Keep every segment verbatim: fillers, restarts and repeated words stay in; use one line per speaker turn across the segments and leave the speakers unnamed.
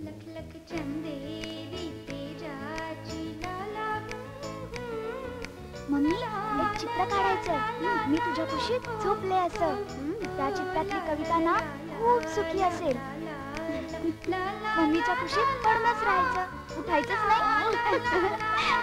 Mummy एक चित्र काढायचं मी तुझ्या कुशीत झोपले असं त्या चित्रातली कविता ना खूप सुखी असेल मम्मीच्या कुशीत पडूनच राहायचं उठायचंच नाही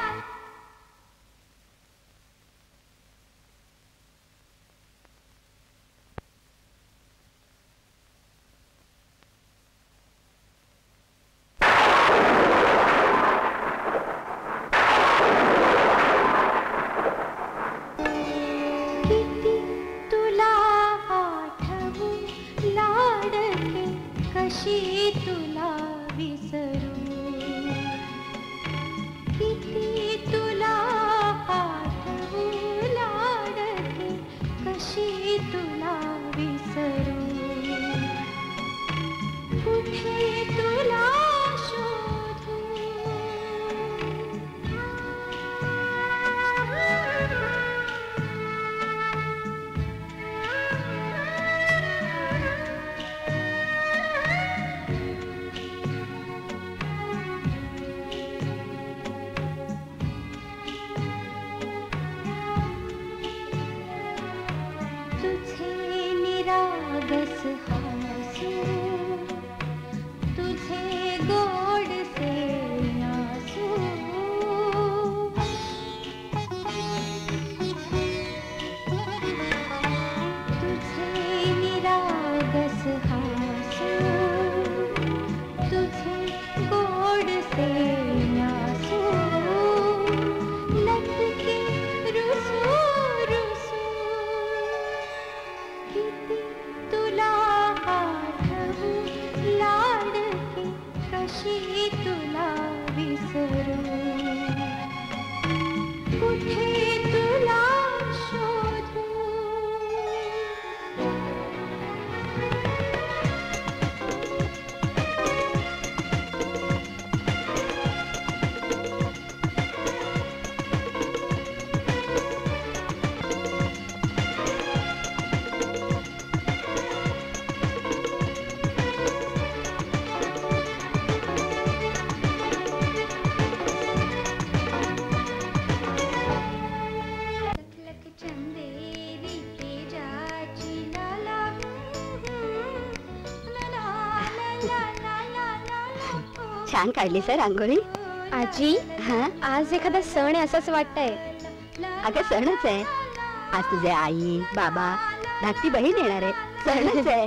छान काढली सर रांगोळी
आजी
हा
आज एखादा सण आहे असंच वाटतंय
अगं सणच आहे आज तुझे आई बाबा धाकटी बहीण येणार आहे सणच आहे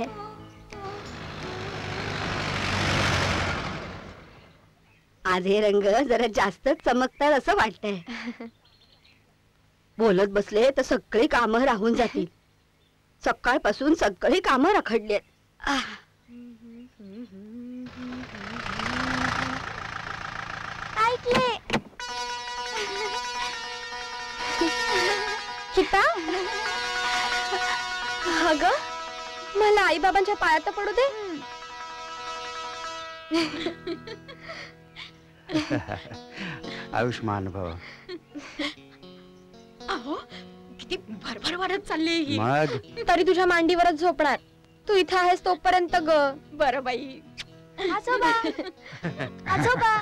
आज हे रंग जरा जास्त चमकतात असं वाटतंय बोलत बसले तर सगळी कामं राहून जातील सकाळपासून सगळी कामं रखडली
ऐकले गीता अगं मला आई बाबांच्या पायात पडू दे
आयुष्मान भव
अहो किती भरभर वाढत चालली
मग
तरी तुझ्या मांडीवरच झोपणार तू इथे आहेस तोपर्यंत ग बरं बाई आजोबा आजोबा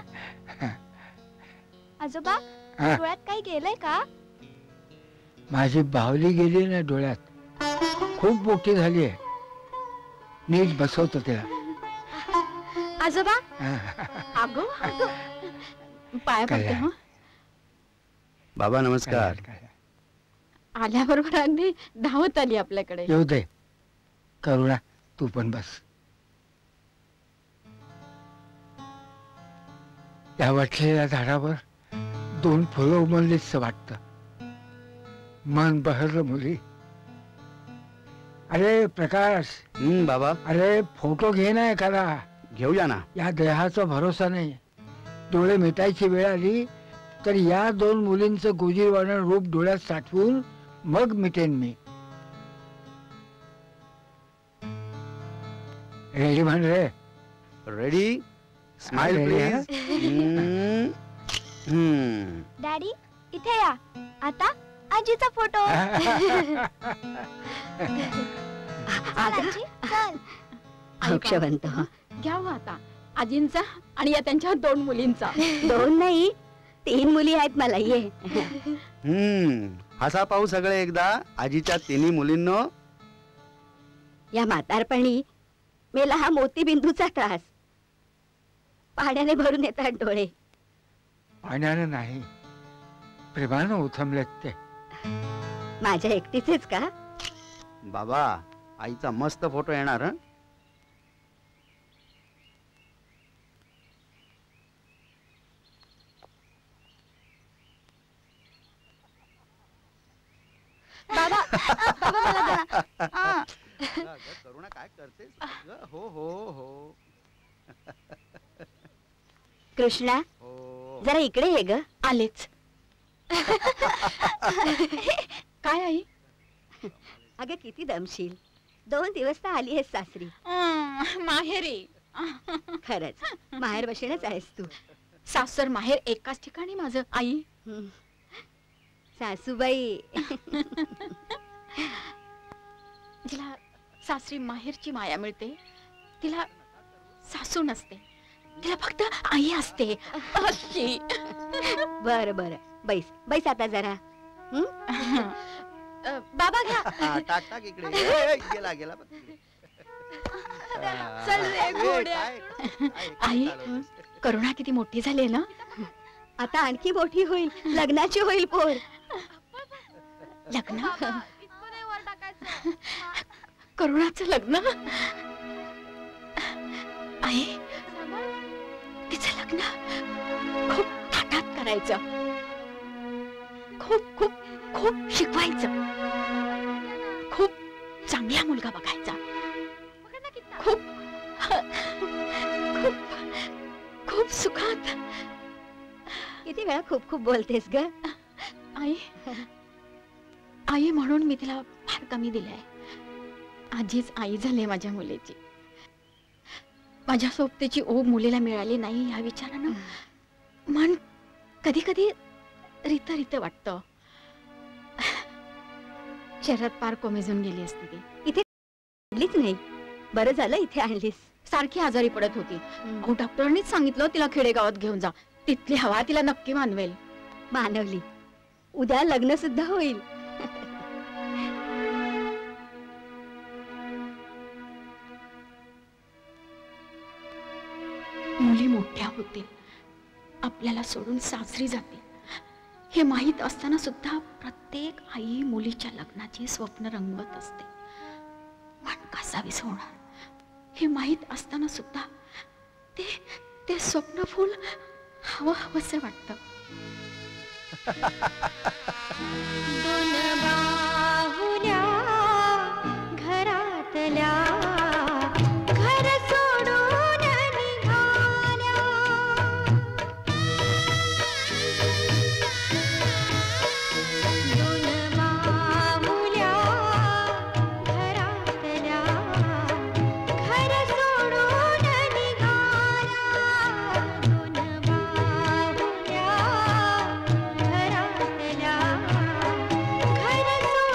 आजोबा डोळ्यात काही गेलंय का
माझी बावली गेली ना डोळ्यात खूप मोठी झाली आहे नीट बसवतो तिला
आजोबा
अगो पाया पडते हो
बाबा नमस्कार
आल्याबरोबर अगदी धावत आली आपल्याकडे
येऊ दे करुणा तू पण बस या वटलेल्या झाडावर दोन फुलं उमललीच वाटत मन बहरलं मुली अरे प्रकाश
हम्म बाबा
अरे फोटो घे ना एखादा
घेऊया ना
या देहाचा भरोसा नाही डोळे मिटायची वेळ आली तर या दोन मुलींचं गोजीरवाणं रूप डोळ्यात साठवून मग मिटेन मी रेडी म्हण रे
रेडी स्माइल प्लीज
डॅडी इथे या आता आजीचा फोटो
अक्षवंत
घ्या आता
आजींचा आणि या त्यांच्या दोन मुलींचा.
दोन नाही तीन मुली आहेत मला. ये
हम्म हसा पाहू सगळे एकदा आजीच्या तिन्ही मुलींनो.
या म्हातारपणी मेला हा मोतीबिंदूचा त्रास. पाण्याने भरून येतात डोळे.
पाण्यानं नाही, प्रेमानं उथमलेत ते.
माझ्या एकटीचेच का?
बाबा आईचा मस्त फोटो येणार हं?
बाबा बाबा मला दे ना. आ.
अगं, करुणा काय करतेस अगं? हो हो हो
कृष्णा
हो.
जरा इकडे ये ग.
आलेच. काय आई?
अगं किती दमशील. दोन दिवस तर आली आहेस सासरी.
अं, माहेरी.
खरंच माहेर बशीनच आहेस तू.
सासर माहेर एकाच ठिकाणी माझं. आई
हं. सासूबाई
जिला सासरी माहेरची माया मिळते तिला सासू नसते. तिला फक्त आई असते. अशी.
बर बर बैस बैस आता जरा. हं?
अ, बाबा घ्या.
हा, टाक टाक इकडे. ए, ए, गेला गेला बघ.
चल रे,
ए,
घोड्या.
काय- काय- काय
आई
चालवतेस?
करुणा किती मोठी झाली ना.
आता आणखी मोठी होईल. लग्नाची होईल पोर.
लग्न करुणाचं लग्न. आई तिचं लग्न खूप थाटात करायचं. खूप खूप खूप शिकवायचं. खूप चांगला मुलगा बघायचा. खूप खूप खूप सुखात.
किती वेळा खूप खूप बोलतेस ग.
आई आई म्हणून मी तिला फार कमी दिलंय. आजीच आई झाली माझ्या मुलीची. माझ्या सोबतीची ओढ मुलीला मिळाली नाही या विचारानं मन कधी कधी रित रित वाटत. शहरात पार कोमेजून गेली असती ती.
इथे आणलीच नाही. बरं झालं इथे आणलीस.
सारखी आजारी पडत होती. अहो डॉक्टरांनीच सांगितलं तिला खेडेगावात घेऊन जा. तिथली हवा तिला नक्की मानवेल.
मानवली. उद्या लग्न सुद्धा होईल.
मुली मोठ्या होतील, आपल्याला सोडून सासरी जातील हे माहीत असताना सुद्धा प्रत्येक आई मुलीच्या लग्नाची स्वप्न रंगवत असते. मन कसावीस होणार हे माहीत असताना सुद्धा ते ते स्वप्न फुल हवं हवंसं वाटतं.
दोन बाहुल्या घरातल्या घर सोडून निघाल्या. दोन बाहुल्या घरातल्या घर सोडून निघाल्या. दोन बाहुल्या घरातल्या घर सोडून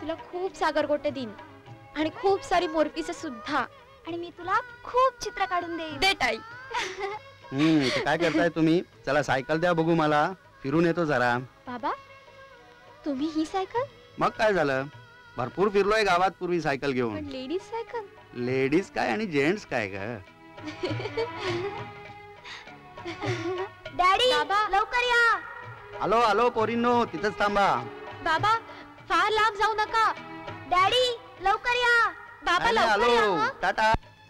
तुला खूप सागरगोटे देईन आणि खूप सारी मोरपीसे सुद्धा.
आणि मी तुला खूप चित्र काढून देईन.
दे ताई.
हम्म ते काय करताय तुम्ही? चला सायकल द्या बघू, मला फिरून येतो जरा.
बाबा तुम्ही ही सायकल?
मग काय झालं, भरपूर फिरलोय गावात पूर्वी सायकल
पण
घेऊन.
Ladies cycle?
लेडीज काय आणि जेंट्स काय ग.
डॅडी
बाबा.
लवकर या.
आलो आलो पोरींनो, तिथंच थांबा.
बाबा फार लांब जाऊ नका.
डॅडी लवकर या.
बाबा
आले,
लवकर
आलो
या हं.
टाटा.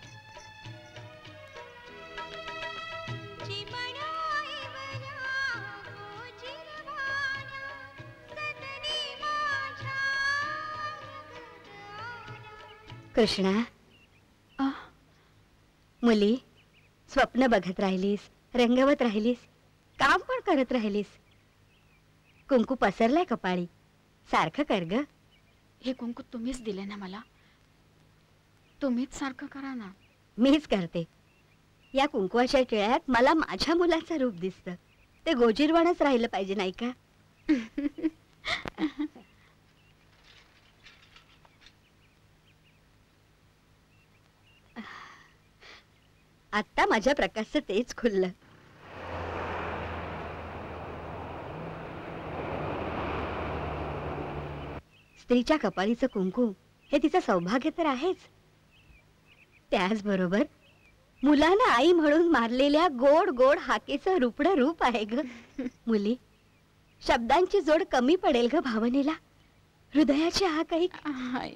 कृष्णा,
आ,
मुली स्वप्न बघत राहिलीस, रंगवत राहिलीस, काम पण करत राहिलीस. कुंकू पसरलाय कपाळी, सारखं कर ग.
हे कुंकू तुम्हीच दिले ना मला, तुम्हीच सारखं करा ना.
मीच करते. या कुंकवाच्या टिळ्यात मला माझ्या मुलाचं रूप दिसतं. ते गोजीरवाणच राहिलं पाहिजे नाही का. आता माझ्या प्रकाशचं तेच खुललं. स्त्रीच्या कपाळीचं कुंकू हे तिचं सौभाग्य तर आहेच, त्याचबरोबर मुलानं आई म्हणून मारलेल्या गोड गोड हाकेचं रुपडं रूप आहे ग. मुली, शब्दांची जोड कमी पडेल ग भावनेला. हृदयाची हाक ऐक.
हाय.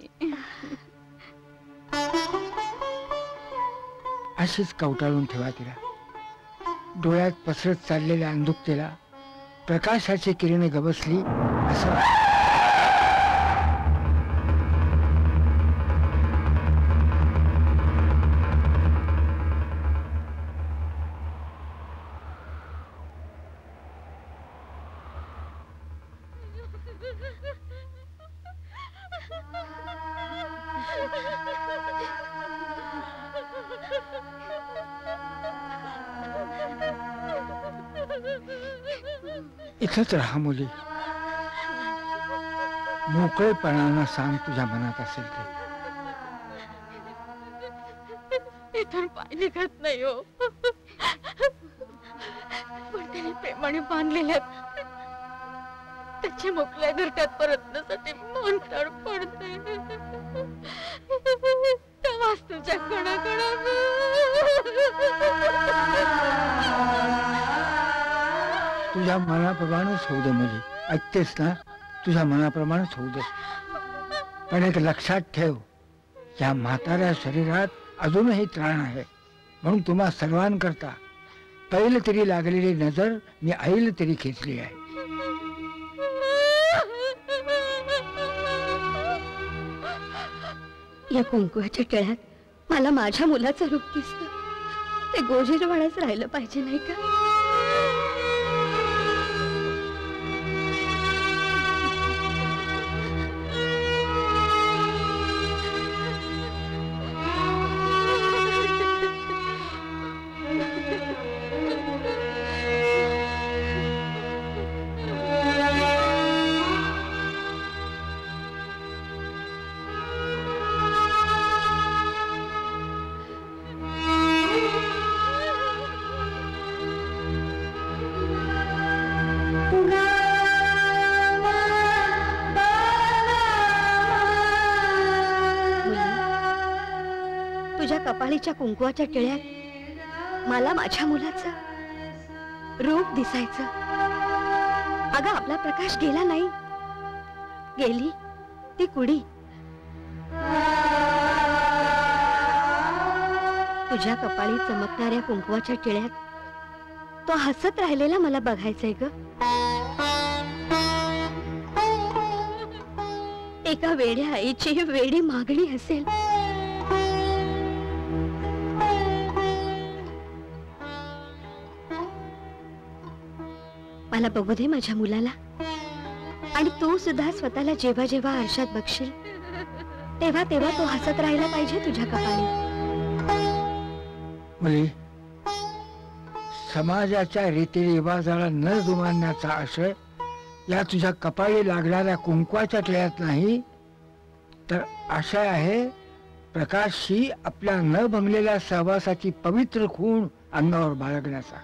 अशीच कवटाळून ठेवा तिला. डोळ्यात पसरत चाललेल्या अंधुकतेला प्रकाशाची किरणे गबसली असं. इथंच राहा मुली. मोकळेपणानं सांग तुझ्या मनात असेल ते.
इथून पाय निघत नाही हो, पण त्याने प्रेमाने बांधलेल्या त्याच्या मोकळ्या घरट्यात परतण्यासाठी मन तडफडते. त्या वास्तूच्या कणाकणा
तुझ्या मनाप्रमाणेच होऊ दे मुली. ऐकतेस ना, तुझ्या मनाप्रमाणेच होऊ दे. पण एक लक्षात ठेव, या म्हाताऱ्या शरीरात अजूनही त्राण आहे. म्हणून तुम्हा सर्वांकरता पहिलं तरी लागलेली नजर मी आईल तरी खेचली आहे.
या कुंकवाच्या टिळ्यात मला माझ्या मुलाचं रूप दिसतं. ते गोजीरवाणच राहिलं पाहिजे नाही का. कपाळीच्या कुंकवाच्या टिळ्यात मला माझ्या मुलाचं रूप दिसायचं. अगं आपला प्रकाश गेला नाही, गेली ती कुडी. तुझ्या कपाळी चमकणाऱ्या कुंकवाच्या टिळ्यात तो हसत राहिलेला मला बघायचंय ग. एका वेड्या आईची वेडी मागणी असेल. मला बघू दे माझ्या मुलाला. आणि तू सुद्धा स्वतःला जेव्हा जेव्हा आरशात बघशील तेव्हा तेव्हा तो हसत राहिला पाहिजे तुझ्या कपाळी.
मुली, समाजाच्या रीतिरिवाजाला न जुमानण्याचा आशय या तुझ्या कपाळी लागणाऱ्या कुंकवाच्या टिळ्यात नाही, तर आशा आहे प्रकाशशी आपल्या न भंगलेल्या सहवासाची पवित्र खूण अंगावर बाळगण्याचा.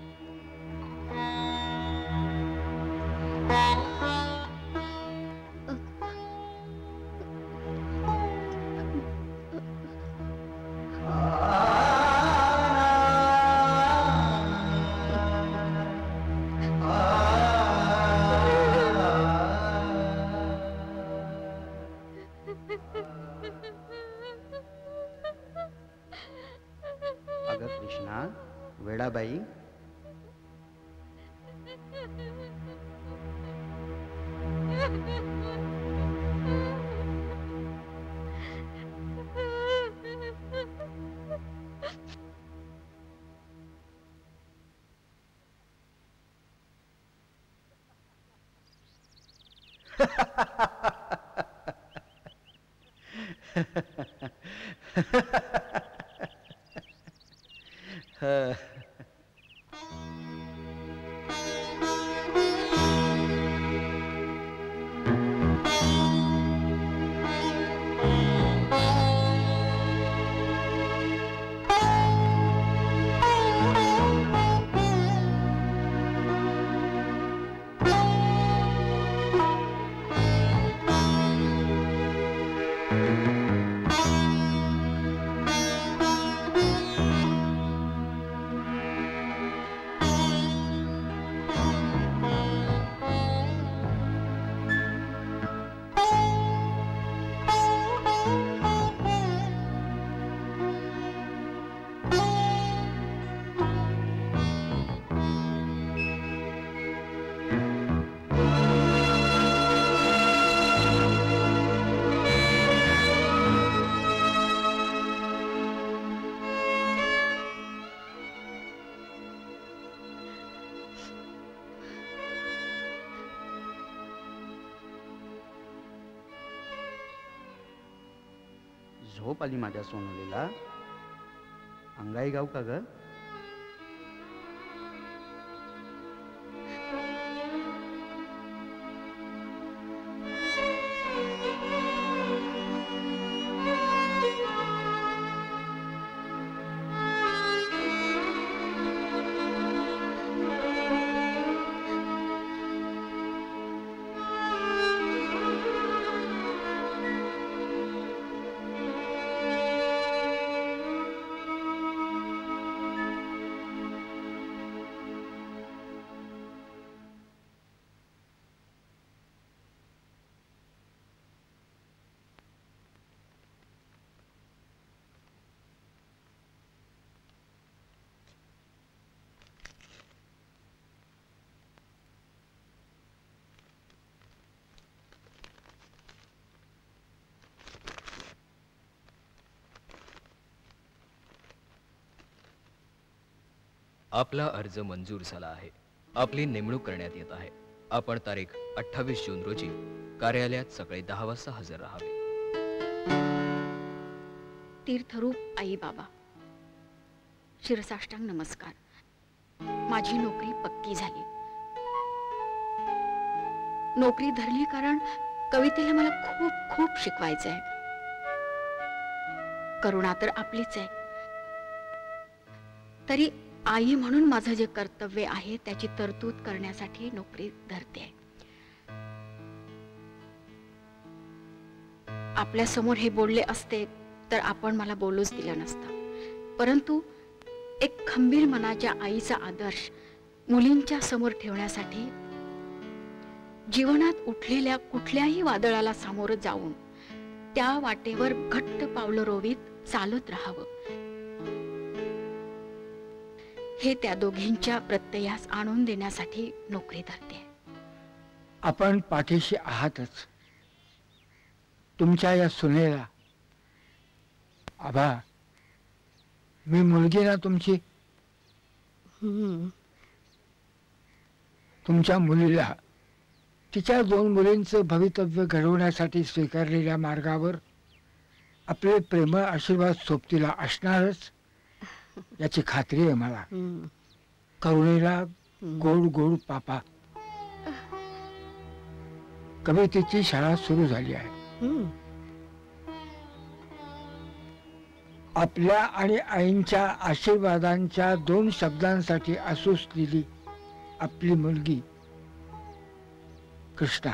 अगं कृष्णा, वेडाबाई, झोप आली माझ्या सोनुलीला. अंगाई गाव का ग?
आपला अर्ज मंजूर झाला आहे. आपली नेमणूक करण्यात येत आहे. आपण तारीख अठ्ठावीस जून रोजी कार्यालयात सकाळी दहा वाजता हजर राहावे.
तीर्थरूप आई बाबा, शिरसाष्टांग नमस्कार. माझी नोकरी पक्की झाली. नोकरी धरली कारण कवितेला मला खूप खूप शिकवायचं आहे. करुणा तर आपलीच आहे, तरी आई म्हणून माझं जे कर्तव्य आहे त्याची तरतूद करण्यासाठी नोकरी धरते. आपल्या समोर हे बोलले असते तर आपण मला बोलूच दिलं नसतं. परंतु एक खंबीर मनाच्या आईचा आदर्श मुलींच्या समोर ठेवण्यासाठी जीवनात उठलेल्या कुठल्याही वादळाला सामोरं जाऊन त्या वाटेवर घट्ट पावलं रोवीत चालत राहावं, हे त्या दोघींच्या प्रत्ययास आणून देण्यासाठी नोकरी धरते.
आपण पाठीशी आहातच. तुमच्या या सुनेला आबा, मी मुलगी ना तुमची. तुमच्या मुलीला तिच्या दोन मुलींचं भवितव्य घडवण्यासाठी स्वीकारलेल्या मार्गावर आपले प्रेमळ आशीर्वाद सोबतीला असणारच याची खात्री आहे मला. करुणेला गोड गोड पापा. कवितेची शाळा सुरू झाली आहे. आपल्या आणि आईंच्या आशीर्वादांच्या दोन शब्दांसाठी असुसलेली आपली मुलगी कृष्णा.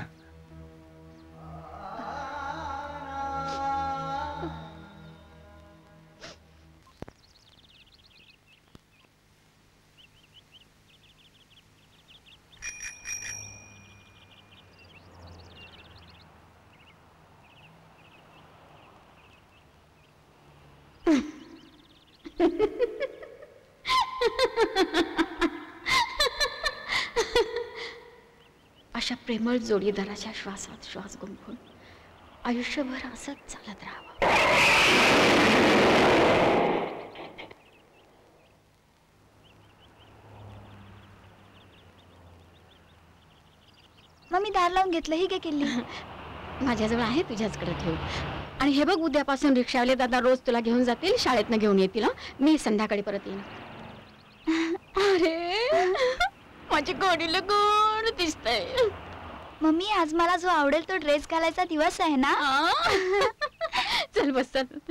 अशा प्रेमळ जोडीदाराच्या श्वासात श्वास गुंफून आयुष्यभर असंच चालत राहावं.
मग मी दार लावून घेतलं ही काय केली?
माझ्याजवळ आहे तुझ्याचकडे ठेव. आणि हे बघ, उद्यापासून रिक्षावाले दादा रोज तुला घेऊन जातील, शाळेतनं घेऊन येतील. हं? मी संध्याकाळी परत येईन. अरे माझी गोडीला गोड दिसतंय.
मम्मी, आज मला जो आवडेल तो ड्रेस घालायचा दिवस आहे ना.
चल बस चल.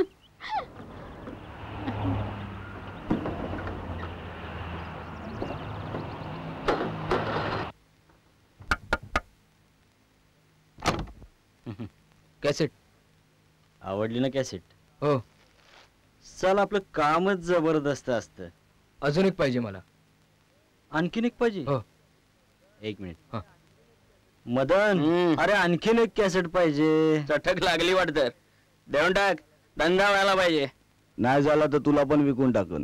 कॅसेट
आवडली ना कॅसेट?
हो.
चल, आपलं कामच जबरदस्त असतं.
अजून एक पाहिजे मला.
आणखीन एक पाहिजे?
हो.
एक मिनिट.
हा.
मदन,
हम्म.
अरे आणखीन एक कॅसेट पाहिजे.
चटक लागली वाटतं. देऊन टाक, धंदा व्हायला पाहिजे.
नाही झाला तर तुला पण विकून टाकून.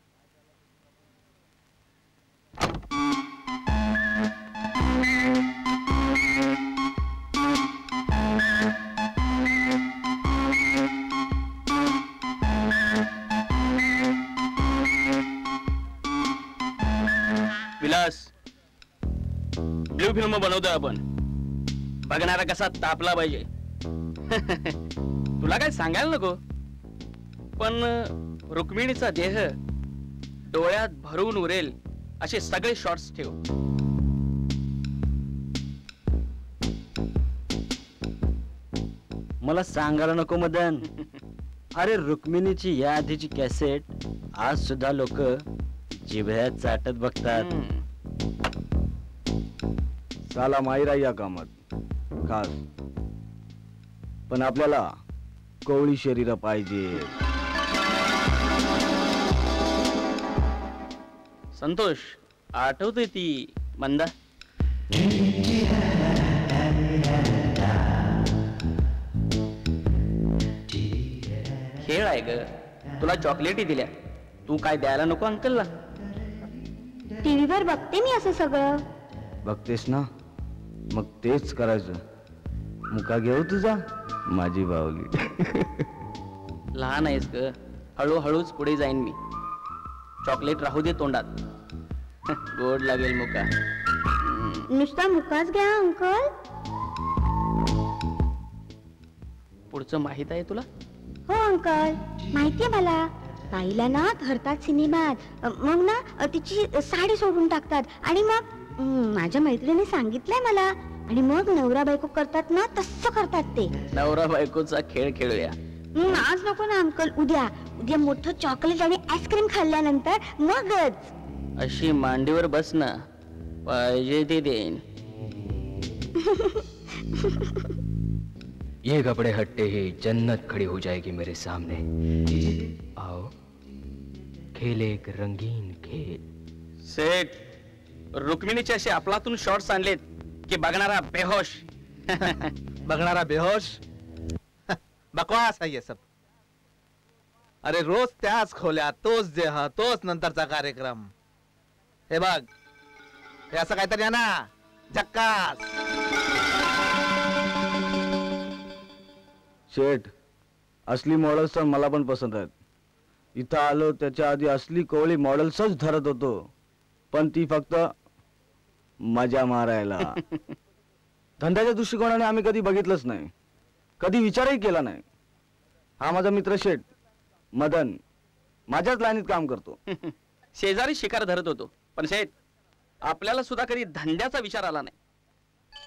विलास, ब्लू फिल्म बनवतोय आपण. बघणारा कसा तापला पाहिजे. तुला काय सांगायला नको, पण रुक्मिणीचा देह डोळ्यात भरून उरेल असे सगळे शॉट्स ठेव.
मला सांगायला नको मदन. अरे रुक्मिणीची या आधीची कॅसेट आज सुद्धा लोक जिभ्यात चाटत बघतात.
साला माहिरा या कामात खास, पण आपल्याला कोवळी शरीर पाहिजे.
संतोष, आठवते ती मंदा? खेळ आहे ग. तुला चॉकलेटी दिल्या, तू काय द्यायला नको अंकलला?
टीव्हीवर बघते मी असं सगळं.
बघतेस ना, मग तेच करायचं. मुका घेऊ तुझा, माझी बावली.
लहान आहेस ग, हळूहळूच पुढे जाईन मी. चॉकलेट राहू दे तोंडात, गोड लागेल मुका.
नुसता मुकाच घ्या अंकल.
पुढचं माहित आहे तुला?
हो अंकल, माहितीये मला. ताईला ना धरतात सिनेमात, मग ना तिची साडी सोडून टाकतात आणि मग हम्म, माझ्या मैत्रिणीने सांगितलंय मला. आणि मग नवरा बायको करतात ना, तसं करतात ते.
नवरा बायकोचा खेळ खेळूया.
हम्म, आज नको ना अंकल, उद्या. उद्या मोठं चॉकलेट आणि आईस्क्रीम खाल्ल्यानंतर मगच.
अशी मांडीवर बस ना, पाहिजे ते देईन.
ये कपड़े हटते ही जन्नत खड़ी हो जाएगी मेरे सामने. आओ खेले एक रंगीन खेल.
सेठ, रुक्मिणीचे असे आपलातून शॉट्स आणलेत की बघणारा बेहोश.
बघणारा बेहोश? बकवास है ये सब. अरे रोज त्याच खोल्या, तोच देह, तोच नंतरचा कार्यक्रम. हे बघ, हे असं काहीतरी आहे ना, झक्कास.
शेठ, असली मॉडेल्स तर मला पण पसंत आहेत. इथं आलो त्याच्या आधी असली कोवळी मॉडेल्सच धरत होतो, पण ती फक्त मजा मारायला. धंद्याच्या दृष्टिकोनाने आम्ही कधी बघितलंच नाही, कधी विचारही केला नाही. हा माझा मित्र शेठ मदन माझ्याच लाईनीत काम करतो.
शेजारी शिकार धरत होतो, पण शेठ आपल्याला सुद्धा कधी धंद्याचा विचार आला नाही.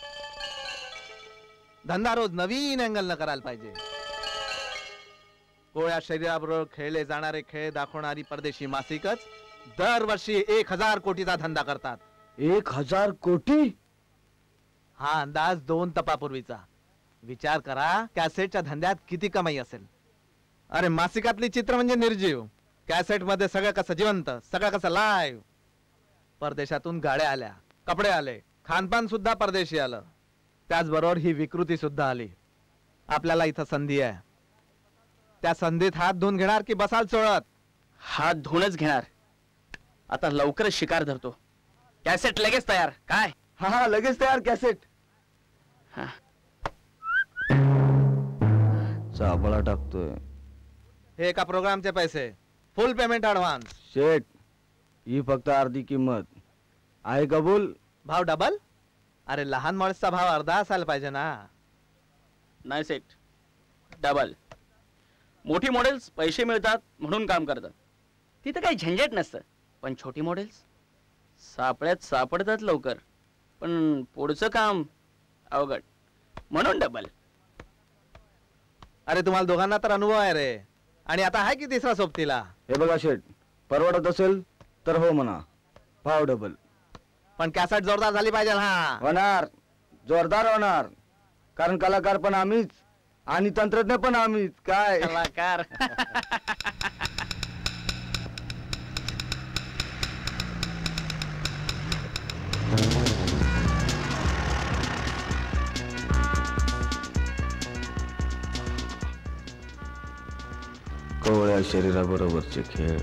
धंदा रोज नवीन अँगल न करायला पाहिजे. गोळ्या शरीराबरोबर खेळले जाणारे खेळ दाखवणारी परदेशी मासिकच दरवर्षी एक हजार कोटीचा धंदा करतात.
एक हजार कोटी?
हा अंदाज दोन तपापूर्वीचा. विचार करा कॅसेटच्या धंद्यात किती कमाई असेल. अरे मासिकातली चित्र म्हणजे निर्जीव, कॅसेट मध्ये सगळं कसं जिवंत, सगळं कसं लाईव्ह. परदेशातून गाड्या आल्या, कपडे आले, खानपान सुद्धा परदेशी आलं. त्याचबरोबर ही विकृती सुद्धा आली. आपल्याला इथं संधी आहे. त्या संधीत हात धुवून घेणार की बसाल चोळत?
हात धुवूनच घेणार. आता लवकरच शिकार धरतो. कॅसेट लगेच तयार. काय?
हा हा लगेच तयार कॅसेट.
हा.
चाबळा टाकतोय.
हे एका प्रोग्रामचे पैसे, फुल पेमेंट ऍडव्हान्स.
शेट, ही फक्त अर्धी किंमत आहे. कबूल?
भाव डबल? अरे लहान माणसाचा भाव अर्धा असायला पाहिजे ना.
नाही सेट, डबल. मोठी मॉडेल्स पैसे मिळतात म्हणून काम करतात. तिथं काही झंझट नसतं. पण छोटी मॉडेल्स सापड्यात सापडतात लवकर, पण पुढचं काम अवघड, म्हणून डबल.
अरे तुम्हाला दोघांना तर अनुभव आहे रे, आणि आता आहे की तिसरा सोबतीला.
हे बघा शेट, परवडत असेल तर हो म्हणा, भाव डबल.
पण कॅसेट जोरदार झाली पाहिजे. हा
होणार, जोरदार होणार. कारण कलाकार पण आम्हीच आणि तंत्रज्ञ पण आम्हीच. काय
कलाकार.
कोवळ्या शरीराबरोबरचे खेळ,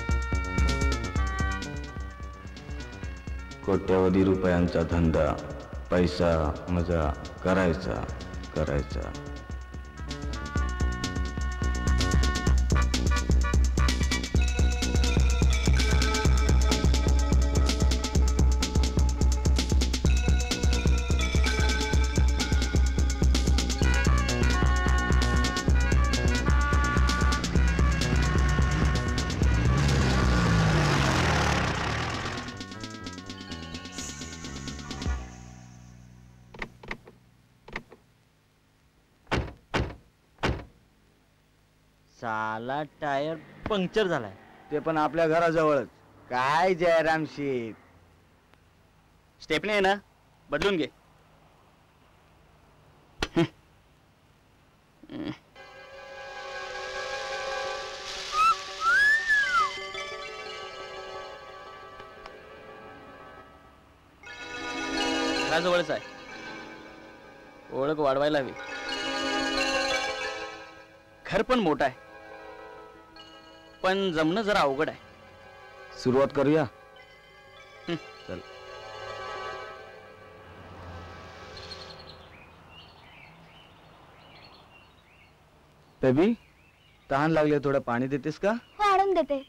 कोट्यावधी रुपयांचा धंदा, पैसा मजा करायचा करायचा.
साला टायर पंक्चर झालाय.
ते पण आपल्या घराजवळच. काय जयराम शेठ,
स्टेपने आहे ना, बदलून घे. घराजवळच आहे. ओळख वाढवायला हवी. घर पण मोठं आहे, पण जमणं जरा अवघड आहे.
सुरुवात करूया. चल. बेबी, तहान लागले, थोडं पाणी देतेस का?
हो, आणून देते.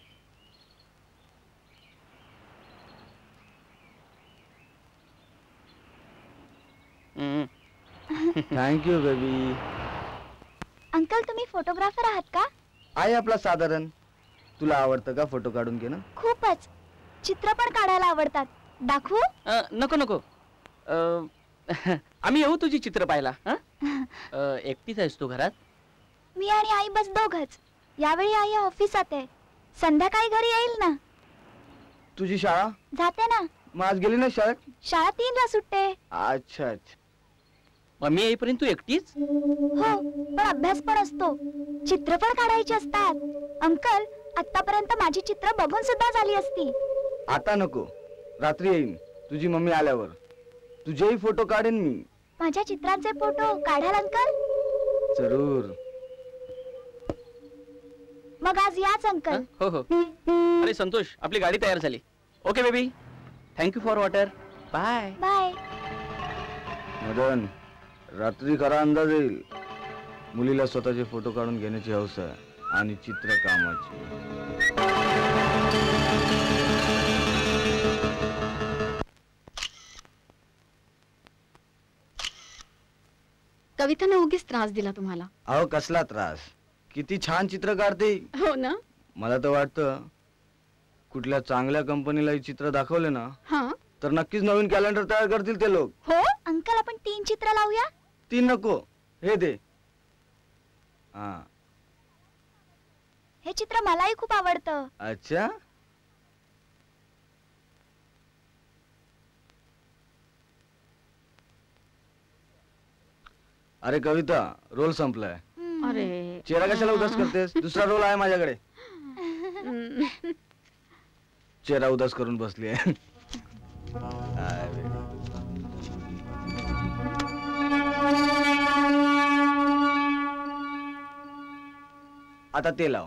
Thank you baby.
अंकल, तुम्ही फोटोग्राफर आहात का?
आहे आपला साधारण. तुला आवडतं का फोटो काढून घेणं?
खूपच. चित्र पण काढायला आवडतात. दाखवू?
अ, नको नको. अ, आम्ही येऊ तुझी चित्र पाहायला. हं? अ, एकटीच आहेस तू घरात?
मी आणि आई बस दोघच. यावेळी आई ऑफिसात आहे. संध्याकाळी घरी येईल ना.
तुझी शाळा?
जाते ना.
मग आज गेली ना शाळेत?
शाळा तीन ला सुटते.
अच्छा अच्छा.
मग मी येईपर्यंत तू एकटीच?
हो, पण अभ्यास पण असतो. चित्र पण काढायची असतात. अंकल, आतापर्यंत माझी चित्र बघून सुद्धा झाली असती.
आता नको, रात्री येईन तुझी मम्मी आल्यावर. तुझेही फोटो काढेन मी.
माझ्या चित्रांचे फोटो काढाल अंकल?
जरूर.
मग आज याच अंकल.
हो हो. अरे संतोष, आपली गाडी तयार झाली. Okay baby, thank you for water. Bye
bye.
Madan, रात्री खरा अंदाज येईल. मुलीला स्वतःचे फोटो काढून घेण्याची हौस आहे आणि चित्रकामाची.
कविताने उगीच त्रास दिला तुम्हाला.
अहो कसला त्रास, किती छान चित्र काढते.
हो ना.
मला तर वाटतं कुठल्या चांगल्या कंपनीला ही चित्र दाखवले ना,
हा,
तर नक्कीच नवीन कॅलेंडर तयार करतील ते लोक.
हो अंकल, आपण तीन चित्र लावूया.
तीन नको, हे दे. हा,
हे चित्र मलाही खूप आवडतं.
अच्छा, अरे कविता, रोल संपलाय.
अरे
चेहरा कशाला उदास करतेस? दुसरा रोल आहे माझ्याकडे. चेहरा उदास करून बसली आहे. आता ते लाव.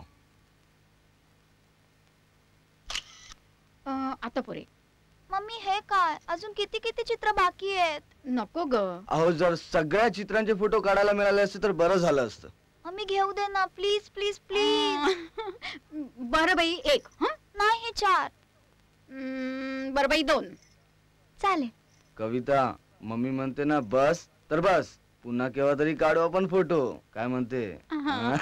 अं, आता पुरे.
मम्मी हे काय, अजून किती किती चित्र बाकी आहेत.
नको ग.
अहो, जर सगळ्या चित्रांचे फोटो काढायला मिळाले असते तर बरं झालं असतं.
मम्मी घेऊ दे ना प्लीज प्लीज प्लीज.
बरं बाई एक. हं?
नाही हे चार.
हम्म, बरं बाई दोन.
चालेल.
कविता, मम्मी म्हणते ना बस तर बस. पुन्हा केव्हा तरी काढू आपण फोटो. काय म्हणते?
हा.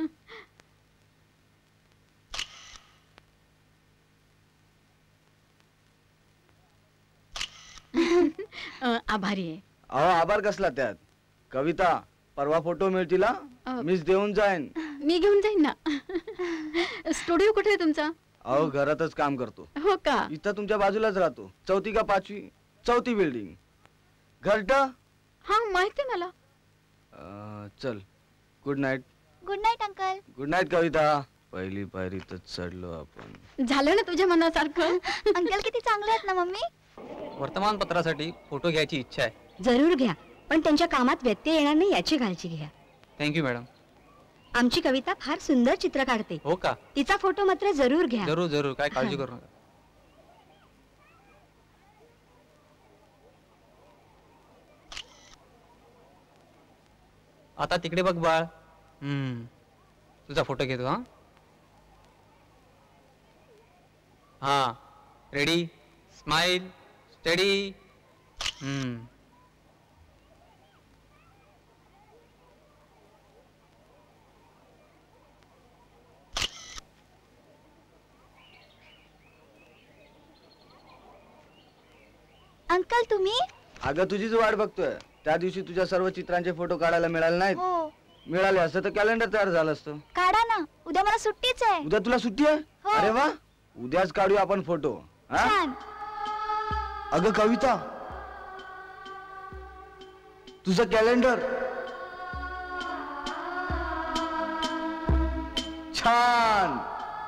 अं, आभारी आहे.
अहो, आभार कसला त्यात? कविता, परवा फोटो मिळतील हा?
अ,
मीच देऊन जाईन.
मी घेऊन जाईन ना. स्टुडिओ कुठे आहे तुमचा?
अहो, घरातच काम करतो.
हो का?
इथं तुमच्या बाजूलाच राहतो. चौथी का पाचवी? चौथी बिल्डिंग. घरट.
हा माहिती आहे मला.
चल, good night.
Good night uncle.
Good night Kavita. पहिली पायरीतच चढलो आपण.
झालं ना तुझ्या मनासारखं?
अंकल किती चांगले आहेत ना मम्मी.
वर्तमानपत्रासाठी फोटो घ्यायची इच्छा आहे.
जरूर घ्या, पण त्यांच्या कामात व्यत्यय येणार नाही याची काळजी घ्या.
Thank you madam.
आमची कविता फार सुंदर चित्र काढते.
हो का?
तिचा फोटो मात्र जरूर घ्या.
जरूर जरूर, काय काळजी करू नका. आता तिकडे बघ बाळ. हम्म, तुझा फोटो घेतो. हा हा रेडी, स्माइल, स्टडी. हम्म,
अंकल तुम्ही.
अगं, तुझीच वाट बघतोय. त्या दिवशी तुझ्या सर्व चित्रांचे फोटो काढायला मिळाले नाहीत.
हो.
मिळाले असतं तर कॅलेंडर तयार झालं असतं.
काढा ना, उद्या मला सुट्टीच आहे.
उद्या तुला सुट्टी आहे?
हो.
अरे वा, उद्याच काढूया आपण फोटो. हा?
छान.
अगं कविता, तुझं कॅलेंडर छान.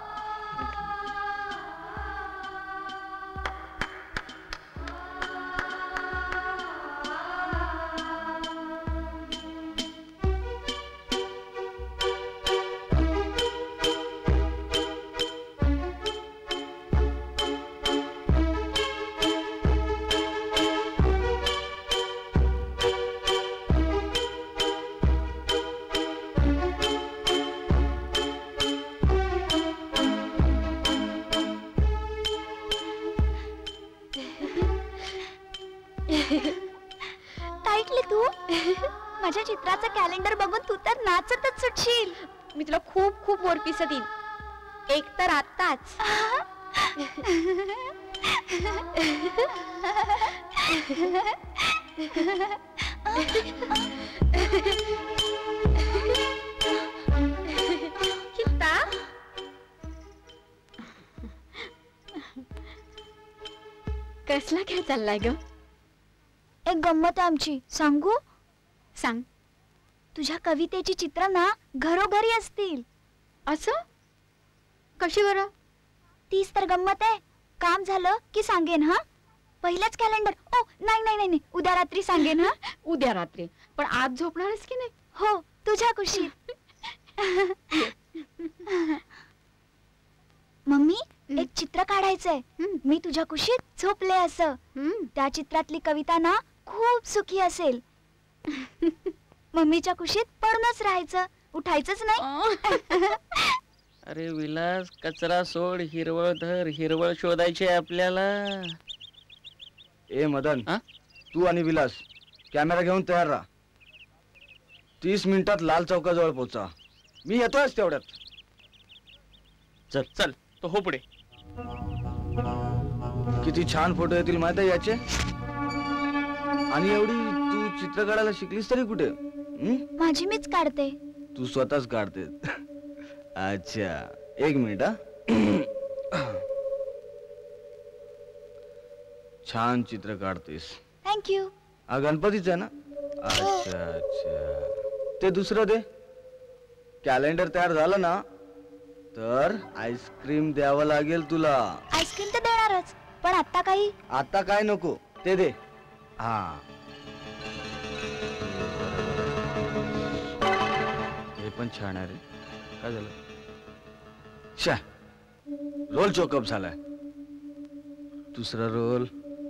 काय ऐकले तू? माझ्या चित्राचं कॅलेंडर बघून तू तर नाचतच सुटशील.
मी तुला खूप खूप वर पिस देईन. एक तर आताच.
कित्ता?
कसला खेळ चाललाय ग?
एक गंमत आहे आमची, सांगू?
सांग.
तुझ्या कवितेची चित्र ना घरोघरी असतील.
असं कशी बरं?
तीच तर गंमत आहे. काम झालं की सांगेन. हा, पहिलंच कॅलेंडर. ओ नाही नाही नाही, उद्या रात्री सांगेन. हा,
उद्या रात्री. पण आज झोपणारच की नाही?
हो, तुझ्या खुशीत. मम्मी, एक चित्र काढायचंय. मी तुझ्या कुशीत झोपले असं. त्या चित्रातली कविता ना खूप सुखी असेल. मम्मीच्या कुशीत पडूनच राहायचं, उठायचंच नाही.
अरे विलास, कचरा सोड, हिरवळ धर. हिरवळ शोधायची आहे आपल्याला.
ए मदन,
हा?
तू आणि विलास कॅमेरा घेऊन तयार राहा. तीस मिनिटात लाल चौकाजवळ पोहोचा. मी येतोयच तेवढ्यात.
चल चल, तो हो पुढे.
किती छान फोटो येतील माहित आहे याचे. आणि एवढी तू चित्र काढायला शिकलीस तरी कुठे? हं?
माझी मीच काढते.
तू स्वतःच काढते. अच्छा एक मिनिट हा. छान चित्र काढतेस.
थँक्यू.
हा गणपतीच आहे ना? अच्छा अच्छा. ते दुसरं दे. कॅलेंडर तयार झालं ना तर आईस्क्रीम द्यावं लागेल तुला.
आईस्क्रीम तर देणारच, पण आता काही.
आता काय नको ते दे. हा हे पण छान आहे रे. काय झालं? शा रोल चोकअप झालाय. दुसरा रोल.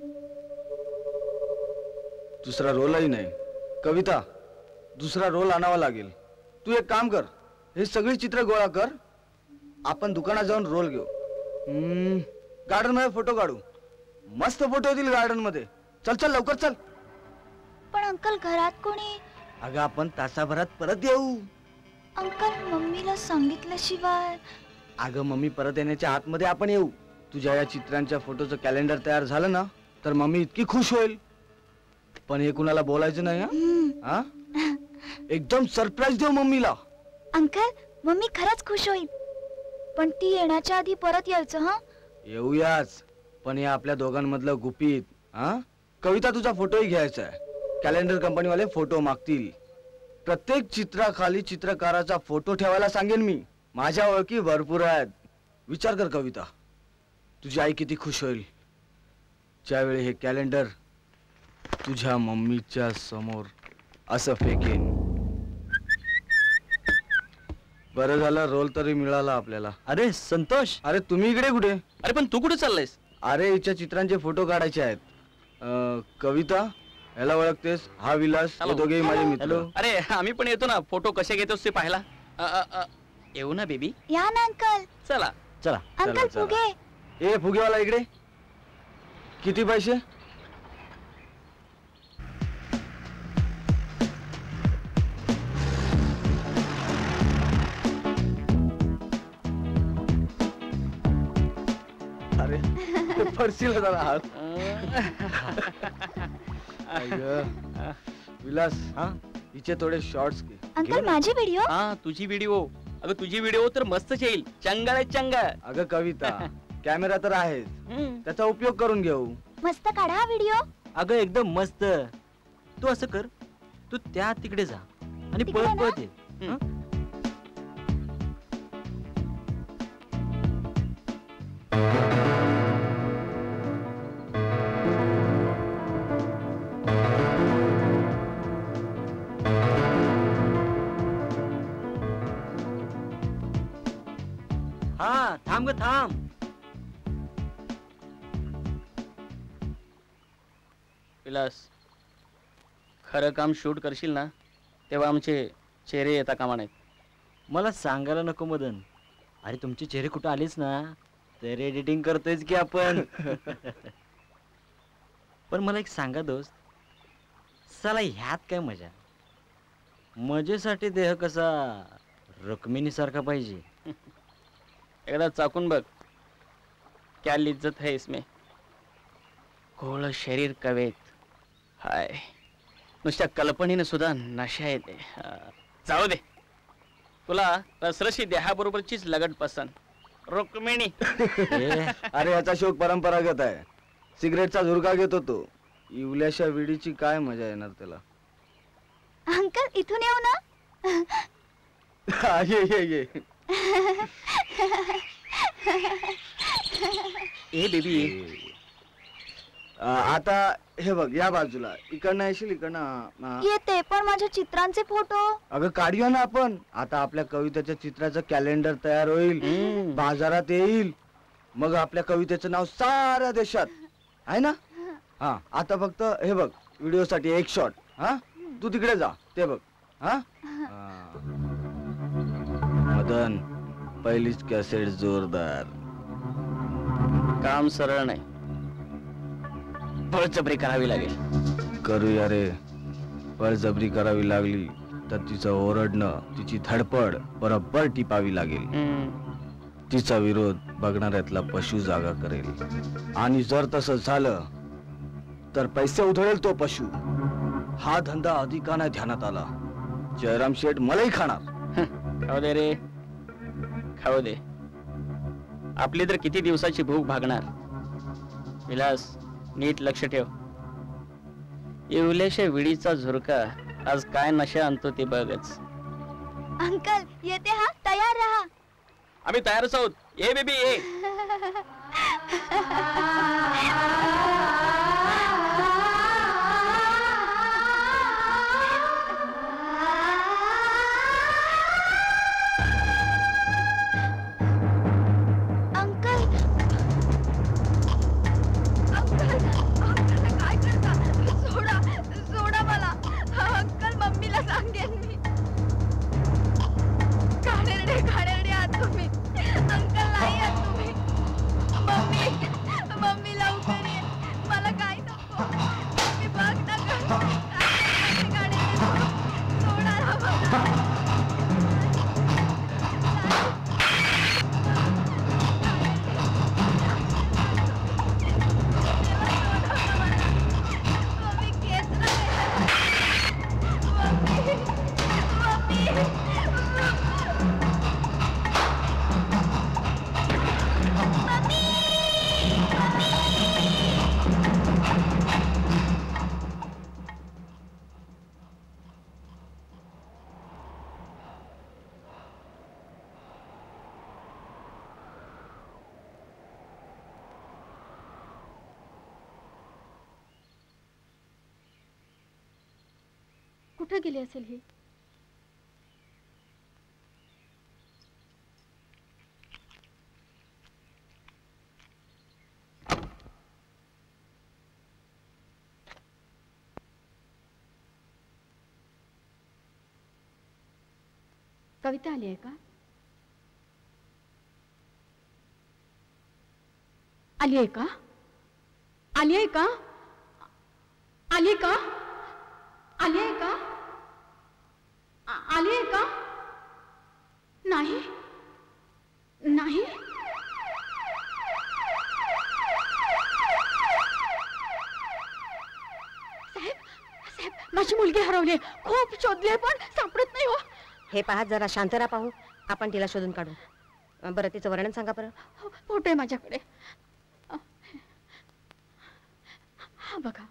दुसरा रोलही नाही. कविता दुसरा रोल आणावा लागेल. तू एक काम कर, हे सगळी चित्र गोळा कर, आपण दुकानात जाऊन रोल घेऊ. गार्डन मध्ये फोटो काढू. मस्त फोटो येतील गार्डन मध्ये. चल चल लवकर चल.
पण अंकल घरात कोणी?
अगं आपण तासाभरात परत येऊ.
अंकल मम्मीला सांगितल्याशिवाय.
अगं मम्मी परत येण्याच्या आतमध्ये आपण येऊ. तुझ्या या चित्रांच्या फोटोचं कॅलेंडर तयार झालं ना तर मम्मी इतकी खुश होईल. पण हे कुणाला बोलायचं नाही. हा एकदम सरप्राईज देऊ मम्मीला.
अंकल मम्मी खरंच खुश होईल, पण ती येण्याच्या आधी परत यायचं. हा
येऊयाच, पण हे आपल्या दोघांमधलं गुपित. हा कविता तुझा फोटोही घ्यायचा आहे. कॅलेंडर कंपनीवाले फोटो मागतील. प्रत्येक चित्राखाली चित्रकाराचा फोटो ठेवायला सांगेन मी. माझ्या ओळखी भरपूर आहेत. विचार कर कविता, तुझी आई किती खुश होईल ज्यावेळी हे कॅलेंडर तुझ्या मम्मीच्या समोर असं फेकेन. बरं झालं रोल तरी मिळाला आपल्याला.
अरे संतोष,
अरे तुम्ही इकडे कुठे?
अरे पण तू कुठे चाललायस?
अरे हिच्या चित्रांचे फोटो काढायचे आहेत. अं, कविता याला ओळखतेस? हा विलास, हे दोघेही माझे मित्र.
अरे आम्ही पण येतो ना फोटो कसे घेतोस ते पाहायला. अ, अ, अ, येऊ ना बेबी.
या ना अंकल.
चला
चला.
अंकल फुगे.
ए फुगेवाला इकडे. किती पैसे? अरे पडशील जरा हात. विलास, हा हिचे थोडे शॉर्ट्स घे.
अंकल माझी व्हिडिओ.
हा तुझी व्हिडिओ. अगं तुझी व्हिडिओ तर मस्तच येईल. चंगळ आहे चंगळ.
अगं कविता कॅमेरा तर आहेच, त्याचा उपयोग करून घेऊ.
मस्त काढा हा व्हिडिओ.
अगं एकदम मस्त. तू असं कर, तू त्या तिकडे जा आणि
तिकडे
पळत
ना?
पळत ये. हं? हा थांब ग थांब.
विलास, खरं काम शूट करशील ना तेव्हा आमचे चेहरे येता कामा नाहीत.
मला सांगायला नको मदन. अरे तुमचे चेहरे कुठं आलेच ना तर एडिटिंग करतोयच की आपण. पण मला एक सांगा दोस्त, साला ह्यात काय मजा? मजेसाठी देह कसा रुक्मिणी सारखा पाहिजे.
एकदा चाकून बघ. क्या लिज्जत है इसमें. कोळ शरीर कवेत. हाय, नुसत्या कल्पनेने सुद्धा नशा येते. जाऊ दे, तुला रसरशी देहाबरोबरचीच लगट पसंत. रुक्मिणी.
अरे याचा शोक परंपरागत आहे. सिगरेटचा झुरका घेतो तो. इवल्याशा विडीची काय मजा येणार त्याला.
अंकल इथून येऊ ना.
ये ये ये.
ए बेबी.
आता हे बघ, या बाजूला. इकडनं येशील? इकडनं
येते, पण माझ्या चित्रांचे फोटो.
अगं काढूया ना आपण. आता आपल्या कवितेच्या चित्राचं कॅलेंडर तयार होईल, बाजारात येईल, मग आपल्या कवितेचं नाव साऱ्या देशात आहे ना. हा आता फक्त हे बघ, व्हिडिओ साठी एक शॉट. हा तू तिकडे जा, ते बघ. हा मदन, पहिलीच कॅसेट जोरदार.
काम सरळ नाही, बळजबरी करावी लागेल.
करूया रे. बळजबरी करावी लागली तर तिचं ओरडणं, तिची धडपड बरोबर टिपावी लागेल. तिचा विरोध बघणाऱ्यातला पशु जागा करेल. आणि जर तसं झालं तर पैसे उधळेल तो पशु. हा धंदा अधिकाने ध्यानात आला. जयराम शेठ मलाही खाणार.
खाऊ दे रे. खाऊ दे. आपली तर किती दिवसाची भूक भागणार. विलास, नीट लक्ष ठेव. येवल्याशा विडीचा झुरका आज काय नशा आणतो ते बघच.
अंकल येते हा, तयार रहा.
आम्ही तयारच आहोत. ये बेबी ये.
कुठे गेली असेल ही? कविता आली आहे का? आली आहे का? आली आहे का? आली का? आली आहे का? आली आहे का? नाही नाही. साहेब साहेब माझी मुलगी हरवली. खूप शोधले पण सापडत नाही. हो
हे पहा, जरा शांत राहा. पाहू, आपण तिला शोधून काढू. बरं, तिचं वर्णन सांगा बरं.
फोटो आहे माझ्याकडे. हा बघा.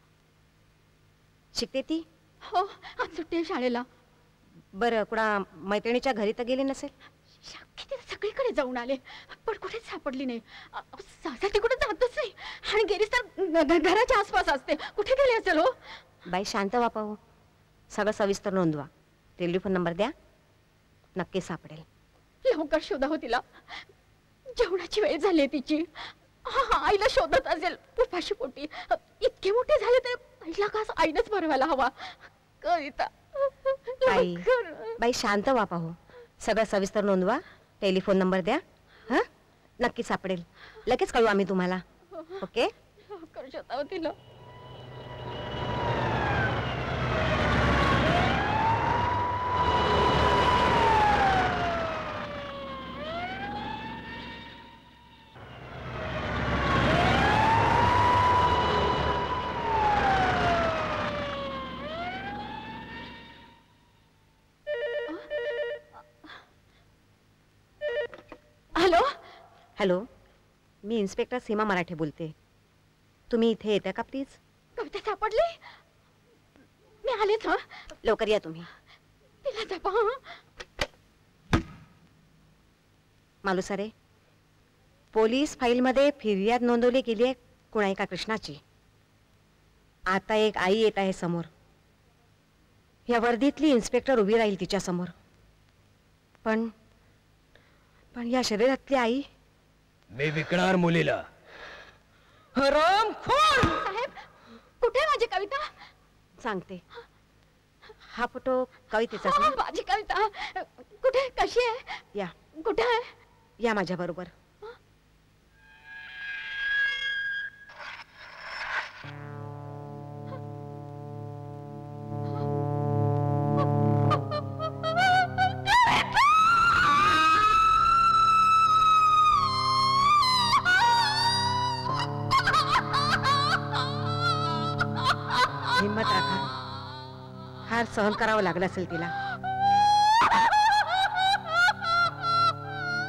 शिकते ती?
हो, आज सुट्टी आहे शाळेला.
बरं, कुणा मैत्रिणीच्या घरी तर गेली नसेल?
किती सगळीकडे जाऊन आले पण कुठेच सापडली नाही. सहसा ती कुठे जातच नाही आणि गेलीच तर घराच्या आसपास असते. कुठे गेली असेल? हो
बाई, शांत व्हा. पाहू, सगळं सविस्तर नोंदवा. टेलिफोन नंबर द्या, नक्की सापडेल.
लवकर शोधा हो तिला. जेवणाची वेळ झाली तिची. आईला शोधत असेल उपाशी पोटी. इतके मोठे झाले तर पहिला घास आईनच भरवायला हवा. कविता
बाई बाई शांत व्हा. पाहू, सगळं सविस्तर नोंदवा. टेलिफोन नंबर द्या. हा, नक्की सापडेल. लगेच कळू आम्ही तुम्हाला. ओके.
लवकर शोधा तिला.
हॅलो, मी इन्स्पेक्टर सीमा मराठे बोलते. तुम्ही इथे येता का प्लीज?
कविता सापडली? मी आलेच. हा,
लवकर या तुम्ही.
तिला जपा.
मालुसरे, पोलीस फाईलमध्ये फिर्याद नोंदवली गेली आहे कुणा एका कृष्णाची. आता एक आई येत आहे समोर. या वर्दीतली इन्स्पेक्टर उभी राहील तिच्या समोर. पण पण या शरीरातली आई.
मी विकणार मुलीला.
हराम खोर.
साहेब, कुठे माझी कविता?
सांगते. हा फोटो कवितेचाच ना?
माझी कविता कुठे? कशी आहे?
या.
कुठे आहे?
या माझ्या बरोबर. हिम्मत राखा. हार सहन करावं लागलं असेल तिला.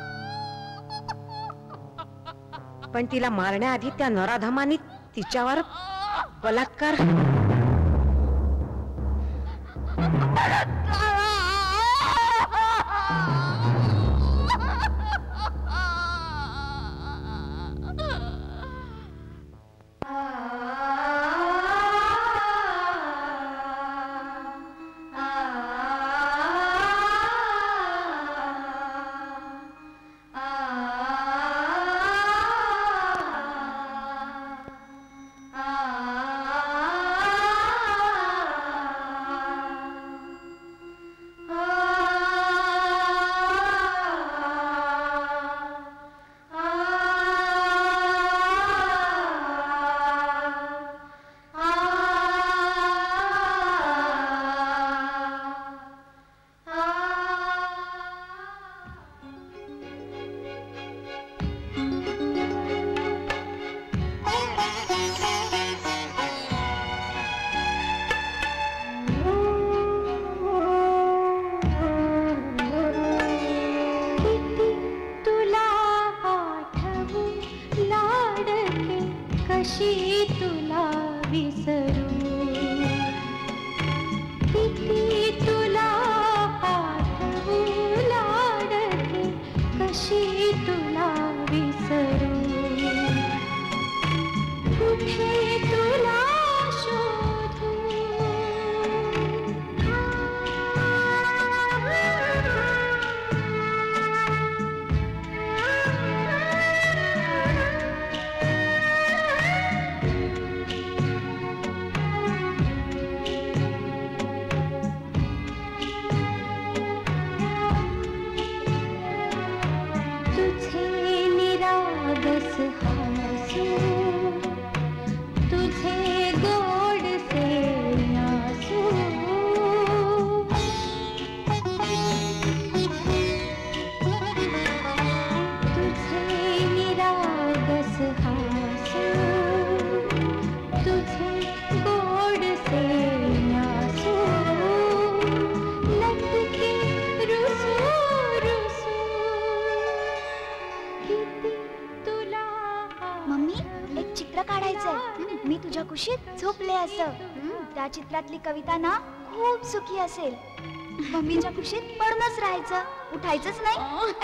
पण तिला मारण्याआधी त्या नराधमानी तिच्यावर बलात्कार.
त्या चित्रातली कविता ना खूप सुखी असेल. मम्मीच्या कुशीत पडूनच राहायचं, उठायचंच नाही.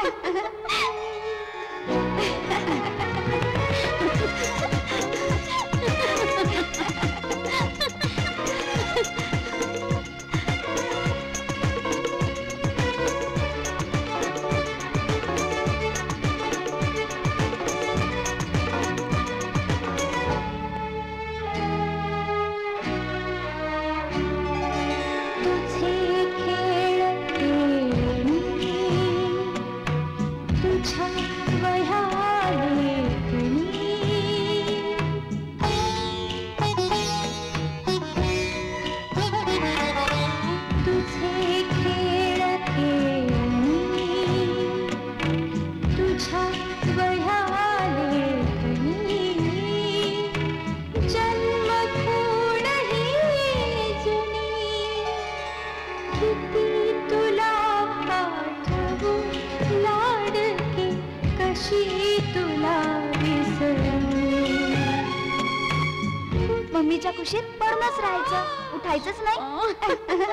मम्मीच्या कुशीत पडूनच राहायचं, उठायचंच नाही.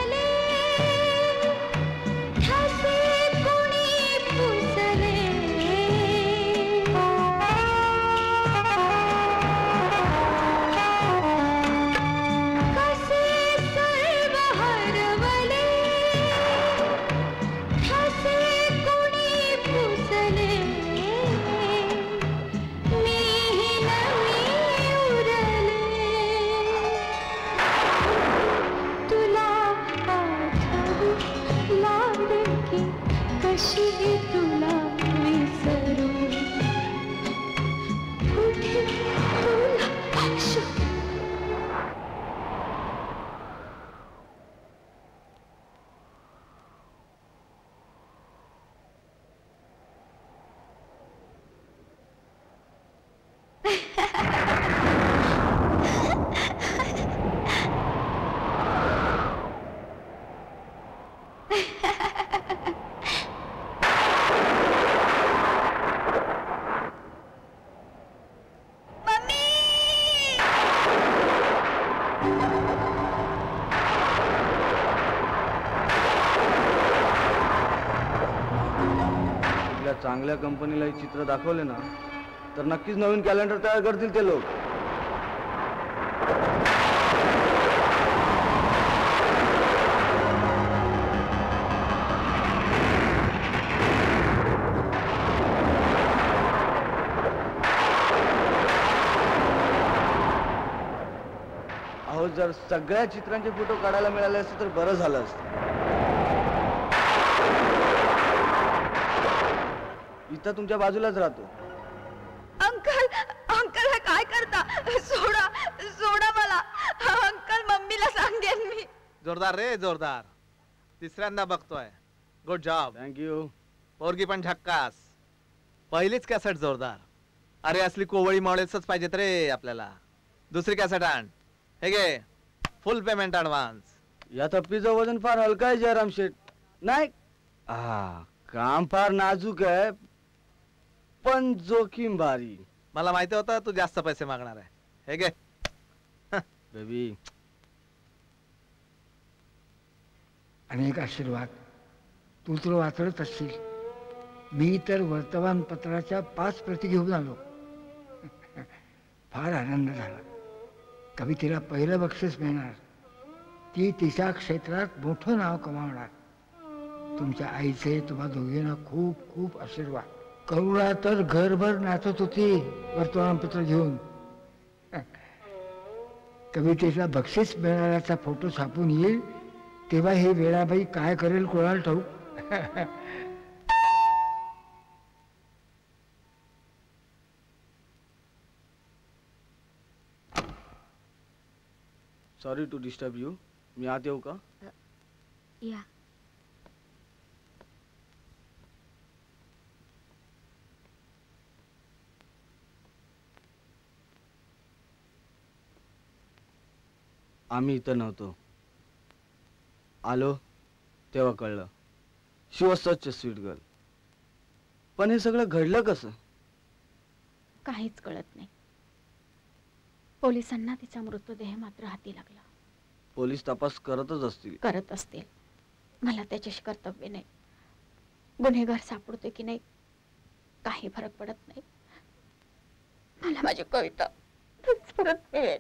ठसे कुणी पुसले
चांगल्या कंपनीला हे चित्र दाखवले ना तर नक्कीच नवीन कॅलेंडर तयार करतील ते लोक. अहो जर सगळ्या चित्रांचे फोटो काढायला मिळाले असते तर बरं झालं असतं. इथं तुमच्या बाजूलाच राहतो.
अंकल अंकल हे काय करता? सोडा सोडा मला. अंकल मम्मीला सांगेन मी.
जोरदार रे जोरदार. तिसऱ्यांदा बघतोय. Good job.
थँक्यू.
पोरगी पण झक्कास. पहिलीच कॅसेट जोरदार. अरे असली कोवळी मॉडेल्सच पाहिजेत रे आपल्याला. दुसरी कॅसेट आण. हे घे फुल पेमेंट ऍडव्हान्स.
या थप्पीचं वजन फार हलकं आहे जयराम शेठ. नाही हा काम फार नाजूक आहे पण जोखीम भारी.
मला माहिती होतं तू जास्त पैसे मागणार आहे. हे घे
बेबी.
अनेक आशीर्वाद. तू तर वाचत असशील. मी तर वर्तमानपत्राच्या पाच प्रती घेऊन आलो. फार आनंद झाला. कवितेला पहिलं बक्षीस मिळणार. ती तिच्या क्षेत्रात मोठं नाव कमावणार. तुमच्या आईचे तुम्हा दोघींना खूप खूप आशीर्वाद. करुणा तर घरभर नाचत होती वर्तमानपत्र घेऊन. कवितेला बक्षीस मिळाल्याचा फोटो छापून येईल तेव्हा ही वेळाबाई काय करेल कोणाला ठाऊक.
Sorry to disturb you. मी आत येऊ का?
या.
आम्ही इथं नव्हतो. आलो तेव्हा कळलं she was such a sweet girl. पण हे सगळं घडलं कसं?
काहीच कळत नाही. पोलिसांना तिचा मृतदेह मात्र हाती लागला.
पोलीस तपास करतच असतील.
करत असतील. मला त्याच्याशी कर्तव्य नाही. गुन्हेगार सापडतोय की नाही काही फरक पडत नाही. मला माझी कविता परत मिळेल.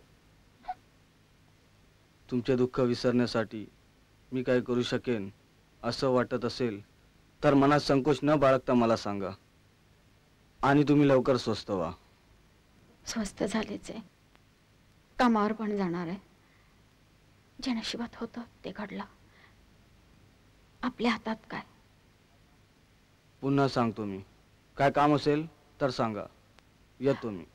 तुमचे दुःख विसरण्यासाठी मी काय करू शकेन असं वाटत असेल तर मनात संकोच न बाळगता मला सांगा आणि तुम्ही लवकर स्वस्थ व्हा.
स्वस्थ झालेच आहे. कामावर पण जाणार आहे. जे नशिबात होतं ते घडलं. आपल्या हातात काय?
पुन्हा सांगतो मी. काय काम असेल तर सांगा. येतो मी.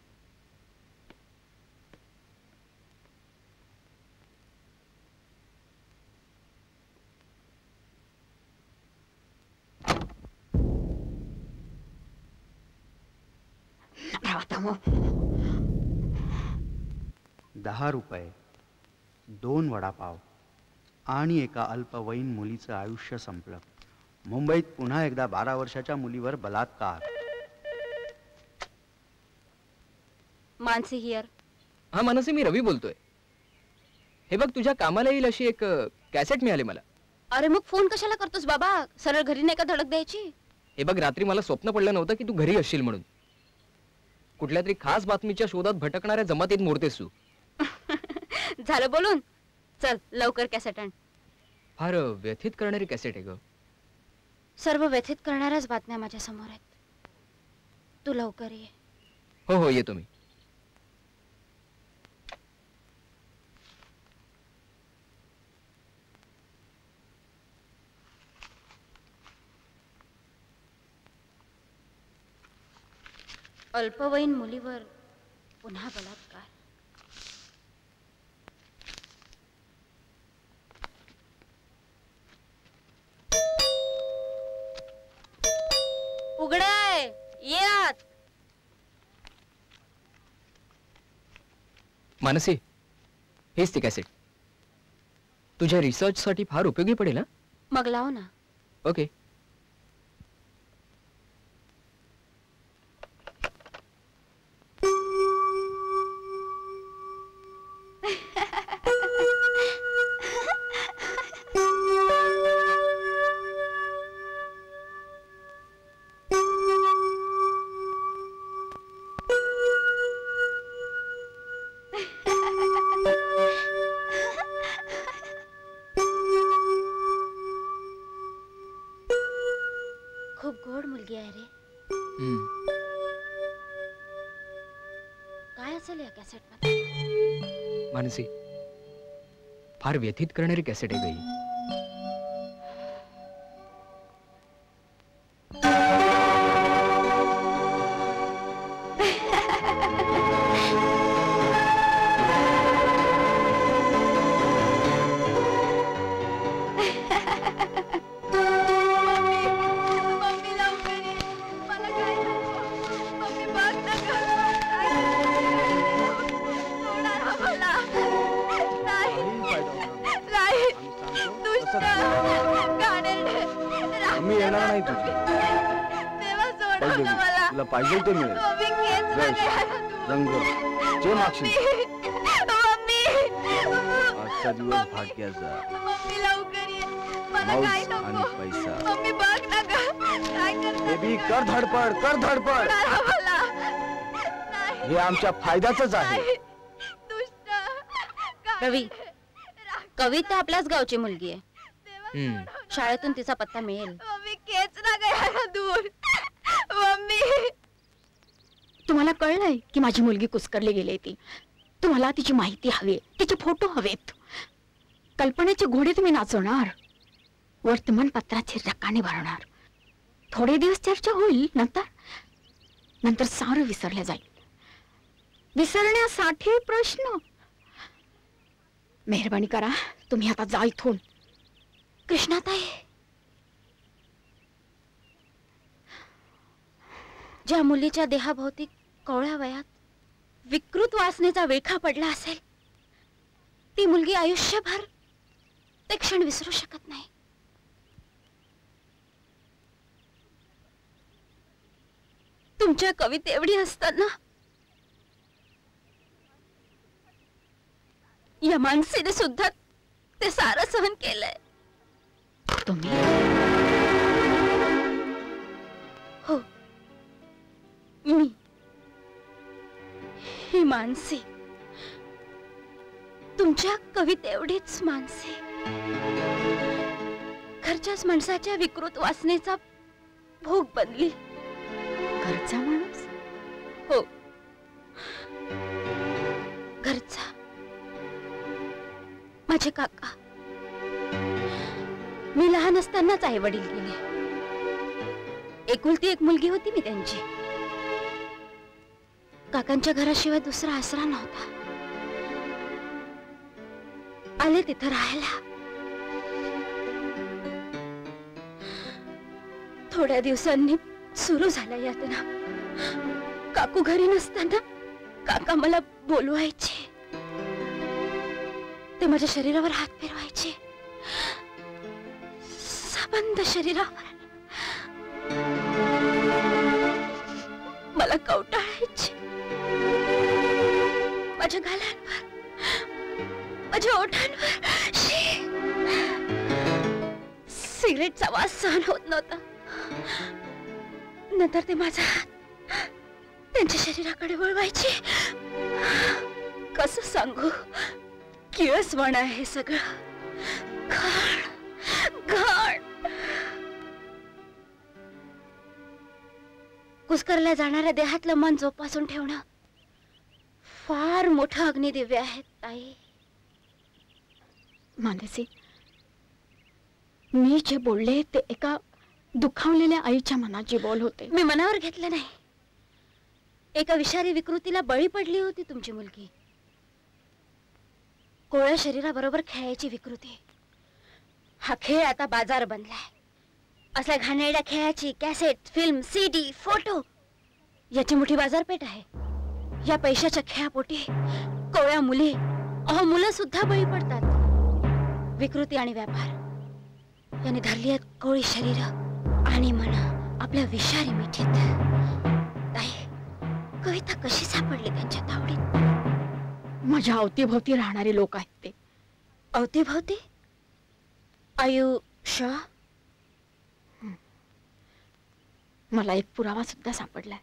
दहा रुपये, दोन वडापाव आणि एका अल्पवयीन मुलीचं आयुष्य संपलं. मुंबईत पुन्हा एकदा बारा वर्षाच्या मुलीवर बलात्कार.
मानसी हियर.
हा मानसी, मी रवी बोलतोय. हे बघ तुझ्या कामाला येईल अशी एक कॅसेट मिळाली मला.
अरे मग फोन कशाला करतोस बाबा? सरळ घरी नाही का धडक द्यायची?
हे बघ रात्री मला स्वप्न पडलं नव्हतं की तू घरी असशील म्हणून. कुठल्या तरी खास बातमीच्या शोधात भटकणाऱ्या जमातीत मोडतेस तू.
झालं बोलून. चल लवकर कॅसेट आण.
फार व्यथित करणारी कॅसेट आहे ग.
सर्व व्यथित करणाऱ्याच बातम्या माझ्या समोर आहेत. तू लवकर ये.
हो हो येतो मी.
अल्पवयीन मुलीवर पुन्हा बलात्कार. उघडाय यात.
मानसी, हेच ती कॅसेट. तुझ्या रिसर्च साठी फार उपयोगी पडेल ना.
मग लाव ना.
ओके.
असेल या कॅसेट मध्ये?
मानसी, फार व्यथित करणारी कॅसेट आहे गई.
मी येणार नाही तुझी. तुला पाहिजे ते मिळेल. रंग जे मागशील. आजचा दिवस भाग्याचा. मौज आणि पैसा. बेबी कर धडपड, कर धडपड. हे आमच्या फायद्याचंच आहे.
रवी, कविता आपल्याच गावची मुलगी आहे. शाळेतून तिचा पत्ता मिळेल. तुम्हाला कळलंय की माझी मुलगी कुस्करली गेली ती. तुम्हाला तिची माहिती हवी, तिचे फोटो हवेत. कल्पनेचे घोडे तुम्ही नाचवणार, वर्तमानपत्राचे रकाने भरणार. थोडे दिवस चर्चा होईल, नंतर नंतर सारं विसरलं जाईल. विसरण्यासाठी प्रश्न. मेहरबानी करा, तुम्ही आता जा इथून. कृष्णाताई, ज्या मुलीच्या देहाभोवती कोवळ्या वयात विकृत वासनेचा विळखा पडला असेल, ती मुलगी आयुष्यभर ते क्षण विसरू शकत नाही. तुमच्या कविते एवढी असताना या माणसीने सुद्धा ते सारं सहन केलंय. तुम्ही हो, मी ही मानसी, तुमच्या कविते एवढीच मानसी, घरच्याच माणसाच्या विकृत वासनेचा भोग बनली. घरचा माणूस? हो, घरचा. माझे काका. मी लहान असतानाच आई वडील गेले. एकुलती एक मुलगी होती मी त्यांची. काकांच्या घराशिवाय दुसरा आसरा नव्हता. आले तिथं राहायला. थोड्या दिवसांनी सुरू झाल्या यातना. काकू घरी नसताना काका मला बोलवायचे. ते माझ्या शरीरावर हात फिरवायचे, सबंध शरीरावर. मला कवटाळायचे. माझ्या गालांवर, माझ्या ओठांवर. सिगरेटचा वास सहन होत नव्हता. नंतर ते माझा हात त्यांच्या शरीराकडे वळवायचे. कसं सांगू, किळसवाण आहे सगळं. घाण घाण. कुस्करल्या जाणाऱ्या देहातलं मन जोपासून ठेवणं फार मोठं अग्निदिव्य आहे ताई. मानसी, मी जे बोलले ते एका दुखावलेल्या आईच्या मनाची बोल होते. मी मनावर घेतलं नाही. एका विषारी विकृतीला बळी पडली होती तुमची मुलगी. कोवळ्या शरीराबरोबर खेळायची विकृती. हा खेळ आता बाजार बनलाय. असल्या घाणेरड्या खेळाची कॅसेट, फिल्म, सीडी, फोटो याची मोठी बाजारपेठ आहे. या पैशाच्या खेळापोटी कोवळ्या मुली, अहो मुलं सुद्धा बळी पडतात. विकृती आणि व्यापार यांनी धरली आहेत कोवळी शरीर आणि मन आपल्या विषारी मिठीत. ताई, कविता कशी सापडली त्यांच्या तावडीत? माझ्या अवतीभोवती राहणारे लोक आहेत ते. अवतीभोवती? आयुष्य? मला एक पुरावा सुद्धा सापडलाय.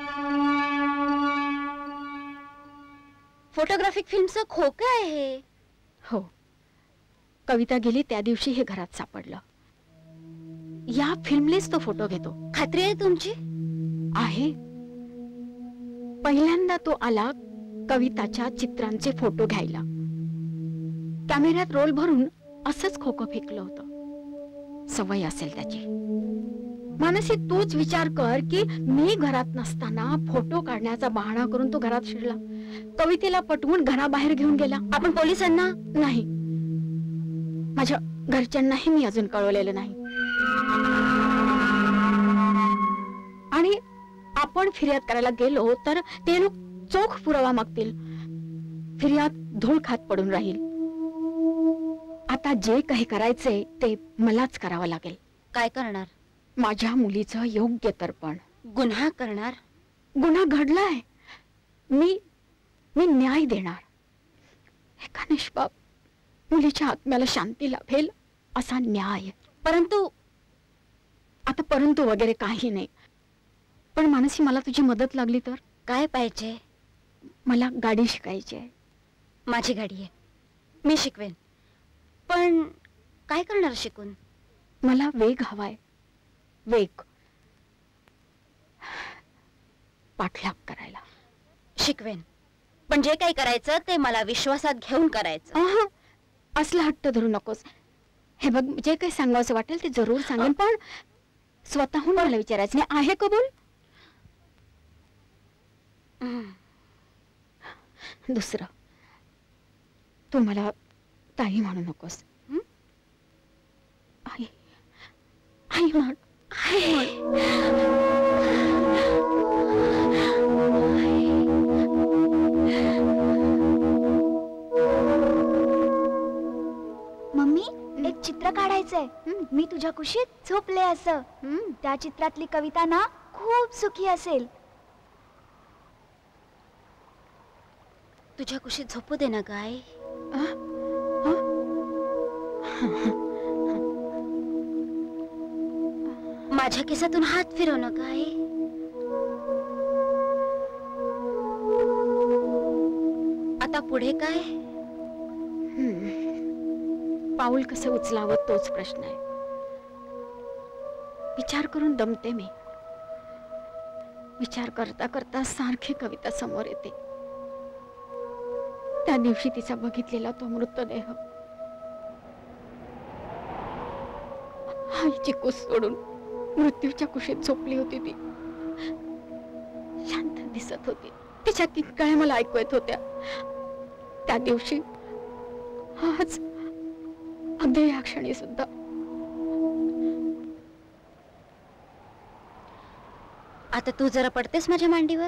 फोटोग्राफिक फिल्मचं खोकं आहे. हो, कविता गेली त्या दिवशी हे घरात सापडलं. या फिल्मलेच तो फोटो घेतो.
खात्री आहे तुमची?
आहे. पहिल्यांदा तो आला कविताच्या चित्रांचे फोटो घ्यायला. कॅमेऱ्यात रोल भरून असंच खोकं फेकलं होतं. सवय असेल त्याची. मानसी, तूच विचार कर की मी घरात नसताना फोटो काढण्याचा बहाणा करून तो घरात शिरला, कवितेला पटवून घराबाहेर घेऊन गेला.
आपण पोलिसांना?
नाही, माझ्या घरच्यांनाही मी अजून कळवलेलं नाही. आणि आपण फिर्याद करायला गेलो तर ते लोक चोख पुरावा मागतील. फिर्याद धूळ खात पडून राहील. आता जे काही करायचंय ते मलाच करावं लागेल.
काय करणार?
माझ्या मुलीचं योग्य तर्पण.
गुन्हा करणार?
गुन्हा घडलाय. मी मी न्याय देणार. एका निष्पाप मुलीच्या आत्म्याला शांती लाभेल असा न्याय.
परंतु
आता परंतु वगैरे काही नाही. पण मानसी, मला तुझी मदत लागली तर?
काय पाहिजे?
मला गाडी शिकायची आहे.
माझी गाडी आहे, मी शिकवेन. पण काय करणार शिकून?
मला वेग हवाय. वेग. पाठलाग करायला.
शिकवेन, पण जे काही करायचं ते मला विश्वासात घेऊन करायचं.
असला हट्ट धरू नकोस. हे बघ, जे काही सांगावंसं वाटेल ते जरूर सांगेन, पण स्वतःहून मला विचारायचं नाही. आहे कबूल? दुसरं, तू मला ताई म्हणू नकोस. आई आई म्हण. आई
मम्मी, एक चित्र काढायचंय. मी तुझ्या कुशीत झोपले असं. त्या चित्रातली कविता ना खूप सुखी असेल.
तुझ्या कुशीत झोपू दे ना गाय. माझ्या केसातून हात फिरव ना गाय. आता पुढे काय?
पाऊल कसं उचलावं तोच प्रश्न आहे. विचार करून दमते मी. विचार करता करता सारखी कविता समोर येते. त्या दिवशी तिचा बघितलेला तो मृतदेह, आईची कुस सोडून मृत्यूच्या कुशीत झोपली होती. ती शांत दिसत होती. तिच्या किंकाळ्या मला ऐकू येत होत्या. त्या दिवशी, आज, अगदी या क्षणी सुद्धा.
आता तू जरा पडतेस माझ्या मांडीवर.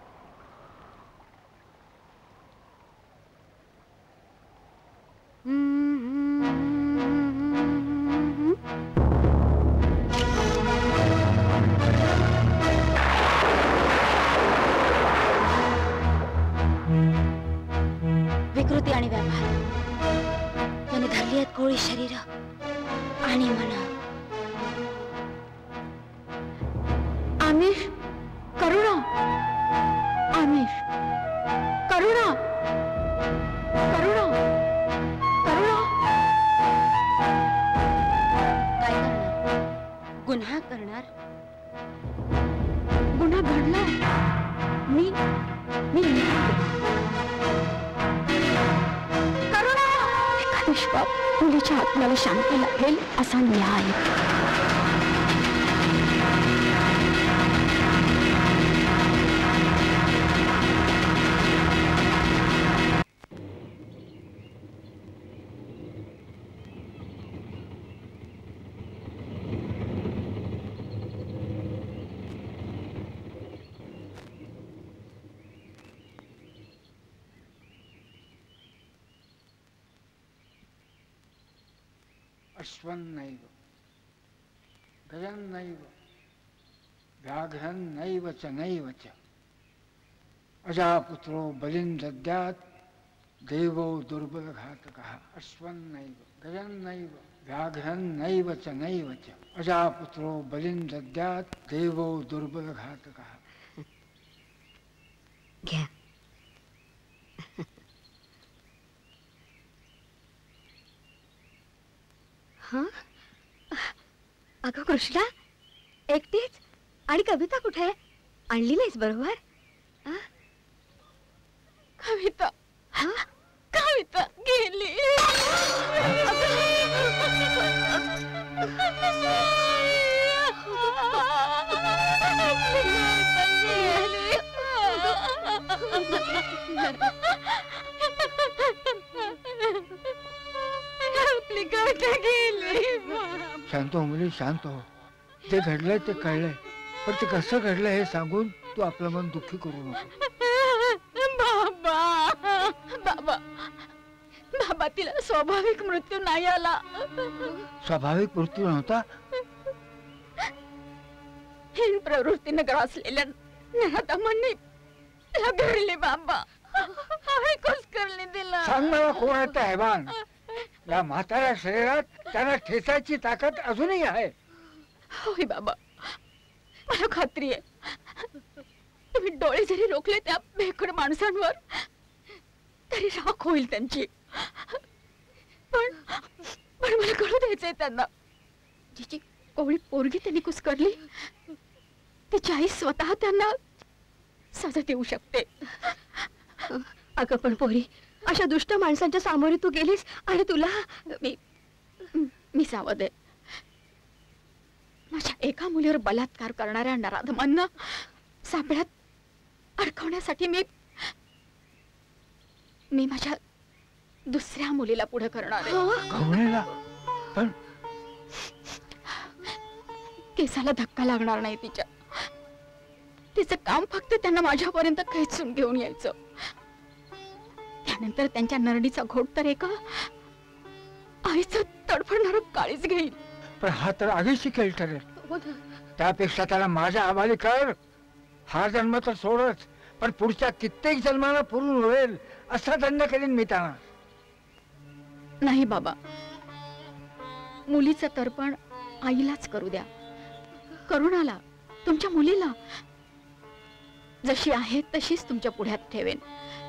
विकृती आणि व्यापार यांनी धरली आहेत कोळी शरीर आणि मना.
आमिष, करुणा, आमिष, करुणा, करुणा, करुणा.
काय करणार? गुन्हा करणार.
गुन्हा घडला. मी मी करुणा. एका निष्पाप मुलीच्या आत्म्याला शांती लाभेल असा न्याय.
अश्वन्नैव गजन्नैव व्याघ्रन्नैव च नैव च अजापुत्रो बलिं दद्यात् देवो दुर्बलघातकः. अश्वन्नैव गजन्नैव व्याघ्रन्नैव च नैव च अजापुत्रो बलिं दद्यात् देवो दुर्बलघातकः.
घ्या. अगं कृष्णा, एकटीच? आणि कविता कुठे? आणली नाहीस बरोबर?
कविता कविता गेली. आपली कविता गेली.
शांत हो मुली, शांत हो. जे घडलंय ते कळलंय, पण ते कसं घडलं हे सांगून तू आपलं मन दुःखी करू नको.
बाबा बाबा बाबा तिला स्वाभाविक मृत्यू नाही आला.
स्वाभाविक मृत्यू नव्हता?
हीन प्रवृत्तीने ग्रासलेल्या नराधमांनी तिला घडली बाबा. कुस्करली तिला.
सांग मला कोण आहे ते हैवान? या म्हाताऱ्या शरीरात त्यांना ठेचायची ताकद अजूनही आहे.
होय बाबा, मला खात्री आहे. तुम्ही डोळे जरी रोखले त्या भेकड माणसांवर तरी राख होईल त्यांची. पण पण मला कळू द्यायचंय त्यांना, जिची कोवळी पोरगी त्यांनी कुस्करली तिची आई स्वतः त्यांना सजा देऊ शकते.
अगं पण पोरी, अशा दुष्ट माणसांच्या सामोरी तू गेलीस आणि तुला
मी मी सावध आहे. माझ्या एका मुलीवर बलात्कार करणाऱ्या नराधमांना सापळ्यात अडकवण्यासाठी मी मी माझ्या दुसऱ्या मुलीला पुढे करणार आहे.
पण
केसाला धक्का लागणार नाही तिच्या. तिचं काम फक्त त्यांना माझ्यापर्यंत खेचून घेऊन यायचं. त्यानंतर त्यांच्या नरडीचा घोट तर एका आईचं तडफडणारं काळीच घेईल.
पण हा तर आधीची खेळ ठरेल. त्यापेक्षा त्याला माझ्या हवाली कर. हा जन्म तर सोडच, पण पुढच्या कित्येक जन्माला पुरून होईल असा दंड करीन मी त्यांना.
नाही बाबा, मुलीचं तर्पण आईलाच करू द्या. करुणाला, तुमच्या मुलीला जशी आहे तशीच तुमच्या पुढ्यात ठेवेन.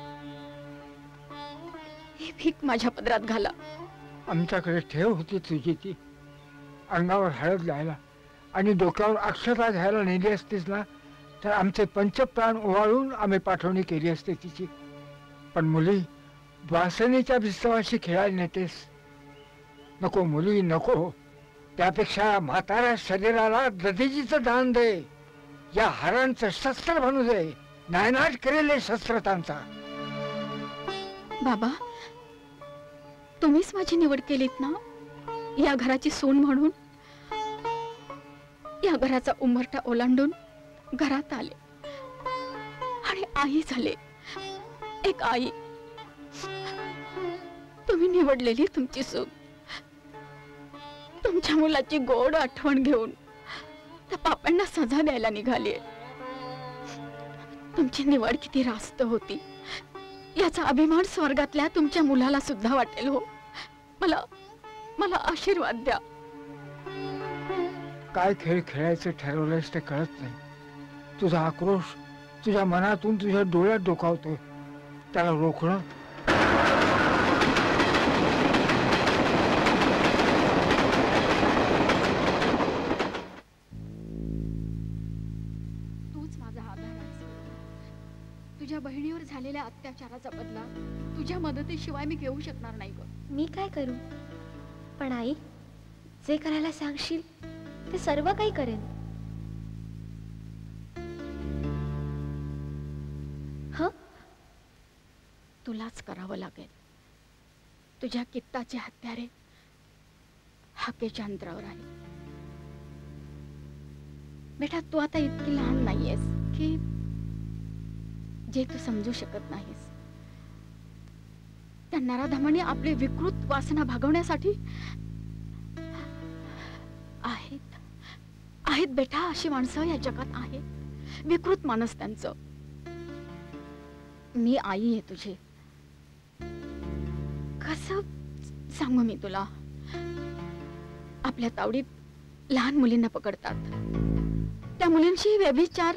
ही भीक माझ्या पदरात घाला.
आमच्याकडे ठेव होती तुझी ती. अंगावर हळद लायला आणि डोक्यावर अक्षता घ्यायला नेली असतीस ना, तर आमचे पंचप्राण ओवाळून आम्ही पाठवणी केली असते तिची. पण मुली, वासनेच्या विस्तवाशी खेळायला नेतेस. नको मुली, नको. त्यापेक्षा म्हाताऱ्या शरीराला दधीजीचं दान दे. या हारांचं शस्त्र बनू दे. नायनाट करेल हे शस्त्र त्यांचा.
बाबा, तुम्हीच माझी निवड केलीत ना या घराची सून म्हणून. या घराचा उंबरठा ओलांडून घरात आले आणि आई झाले. एक आई. तुम्ही निवडलेली तुमची सून तुमच्या मुलाची गोड आठवण घेऊन त्या पापांना सजा द्यायला निघाली. तुमची निवड किती रास्त होती याचा अभिमान स्वर्गातल्या तुमच्या मुलाला सुद्धा वाटेल. हो, मला मला आशीर्वाद द्या.
काय खेळ खेळायचं ठरवलंयस ते कळत नाही. तुझा आक्रोश तुझ्या मनातून तुझ्या डोळ्यात डोकावतोय. त्याला रोखणं
तूच माझा आधार आहेस. तुझ्या बहिणीवर झालेल्या अत्याचाराचा बदला तुझ्या मदतीशिवाय मी घेऊ शकणार नाही ग.
मी काय करू? पण आई, जे करायला सांगशील ते सर्व काही करेन.
ह तुलाच करावं लागेल. तुझ्या कित्ताचे हत्यारे हाकेच्या अंतरावर आहे. बेटा, तू आता इतकी लहान नाहीयेस की जे तू समजू शकत नाहीस. त्या नराधमाने आपली विकृत वासना भागवण्यासाठी आहेत आहेत बेटा, अशी माणसं या जगात आहेत. विकृत माणूस त्यांचं. मी आई आहे तुझी. कसं सांगू मी तुला? आपल्या तावडीत लहान मुलींना पकडतात. त्या मुलींशी व्यभिचार.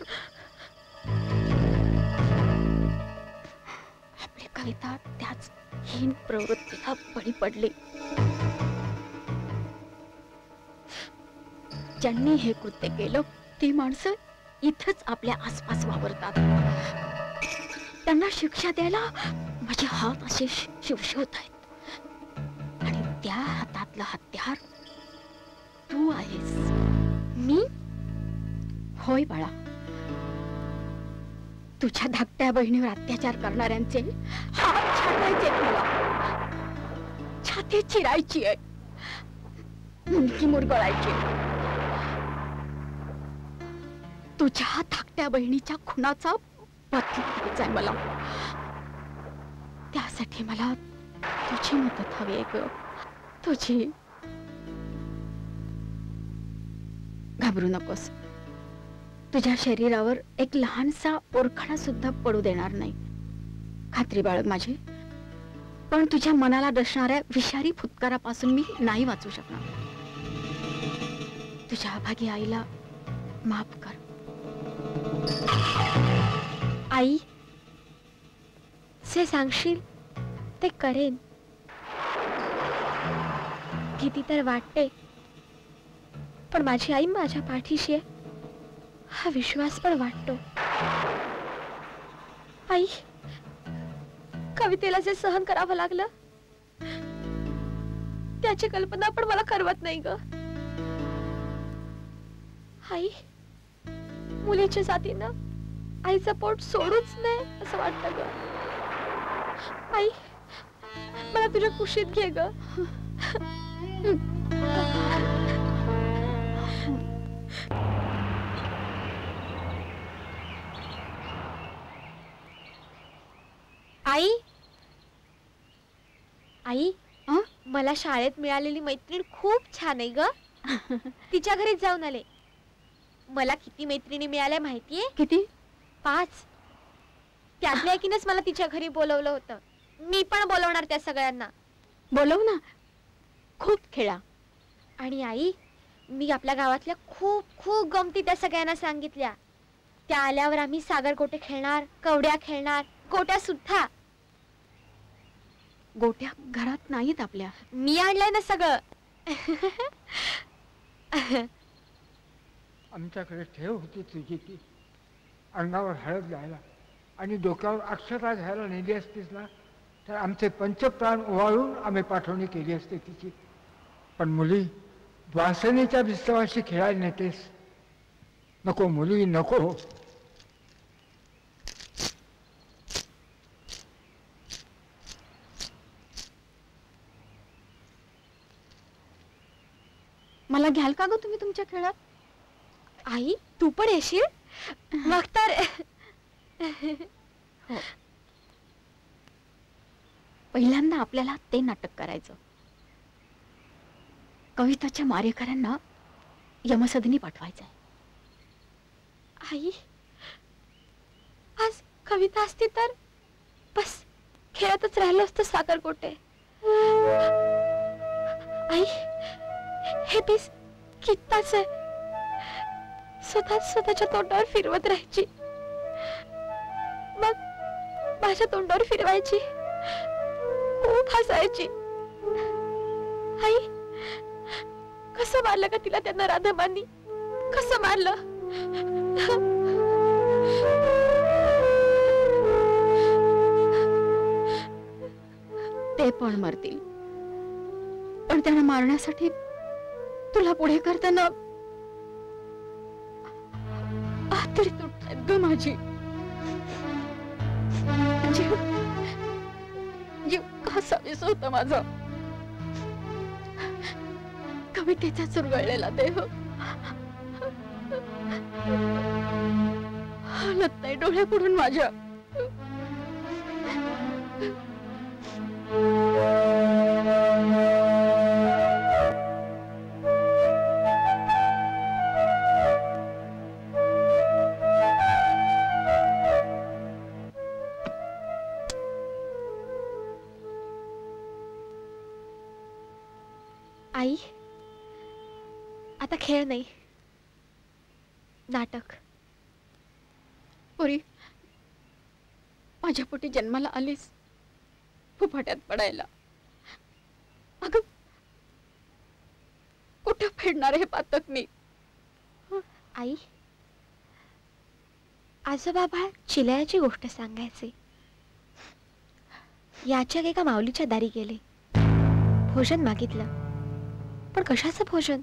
आपली कविता त्याच हीन प्रवृत्तीला बळी पडली. ज्यांनी हे कृत्य केलं ती माणसं इथंच आपल्या आसपास वावरतात. त्यांना शिक्षा द्यायला माझे हात असे शिवशिवत आहेत आणि त्या हातातलं हत्यार तू आहेस.
मी?
होय बाळा. तुझ्या धाकट्या बहिणीवर अत्याचार करणाऱ्यांचे हात छाटायचे मला, छाती चिरायची आहे, मुंडकी मुरगळायची. तुझ्या धाकट्या बहिणीच्या खुनाचा बदला घ्यायचा आहे मला. त्यासाठी मला तुझी मदत हवी आहे ग, तुझी. घाबरू नकोस. तुझ्या शरीरावर एक लहानसा ओरखडा सुद्धा पडू देणार नाही, खात्री बाळग माझी. पण तुझ्या मनाला डसणाऱ्या विषारी फुतकारापासून मी नाही वाचू शकणार. तुझ्या अभागी आईला माफ कर.
आई, जे सांगशील ते करेन. भीती तर वाटते, पण माझी आई माझ्या पाठीशी आहे हा विश्वास पण वाटतो. आई, कवितेला जे सहन करावं लागलं त्याची कल्पना पण मला करवत नाही ग. आई, मुलीच्या जातीनं आईचं पोट सोडूच नाही असं वाटतं ग. आई, मला तुझ्या कुशीत घे ग. आई, आई, मला शाळेत मिळालेली मैत्रीण खूप छान आहे ग. तिच्या घरी जाऊन आले. मला किती मैत्रिणी मिळाल्या माहितीये?
किती?
पाच. त्यातल्या एकीनेच मला तिच्या घरी बोलवलं होतं. मी पण बोलवणार त्या सगळ्यांना.
बोलव ना, खूप खेळा.
आणि आई, मी आपल्या गावातल्या खूप खूप गमती त्या सगळ्यांना सांगितल्या. त्या आल्यावर आम्ही सागरगोटे खेळणार, कवड्या खेळणार, गोट्या सुद्धा.
गोट्या घरात नाहीत आपल्या.
मी आणलंय ना सगळं.
आमच्याकडे ठेव होती तुझी ती. अंगावर हळद घ्यायला आणि डोक्यावर अक्षता घ्यायला नेली असतीस ना तर आमचे पंचप्राण ओवाळून आम्ही पाठवणी केली असते तिची. पण मुली, वासनेच्या विस्तवाशी खेळायला नेतेस. नको मुली, नको.
मला घ्याल का ग तुम्ही तुमच्या खेळात?
आई, तू पण येशील? मग तर
हो. पहिल्यांदा आपल्याला ते नाटक करायचं. कविताच्या मारेकऱ्यांना यमसदनी पाठवायचंय.
आई, आज कविता असती तर बस खेळतच राहिलो असतं सागरगोटे. आई, हे पीस किताच आहे. स्वतः स्वतःच्या तोंडावर फिरवत राहायची, मग माझ्या तोंडावर फिरवायची, खूप हसायची. आई, कसं मारलं का तिला त्यांना राधाबांनी? कसं मारलं?
ते पण मरतील, पण त्यांना मारण्यासाठी तुला पुढे करताना आतडी तुटतात ग माझी. जीव जीव कसावीस होता माझा. कवितेचा चुरगळलेला देह हालत नाही डोळे पुढून माझ्या.
आई, आता खेळ नाही, नाटक.
पुरी, माझ्या पोटी जन्माला आलीस फुफाट्यात पडायला. अगं, कुठं फेडणार हे पातक मी? आई, आजोबा चिलयाची गोष्ट सांगायची. याच्या एका माऊलीच्या दारी गेले. भोजन मागितलं, पण कशाचं भोजन?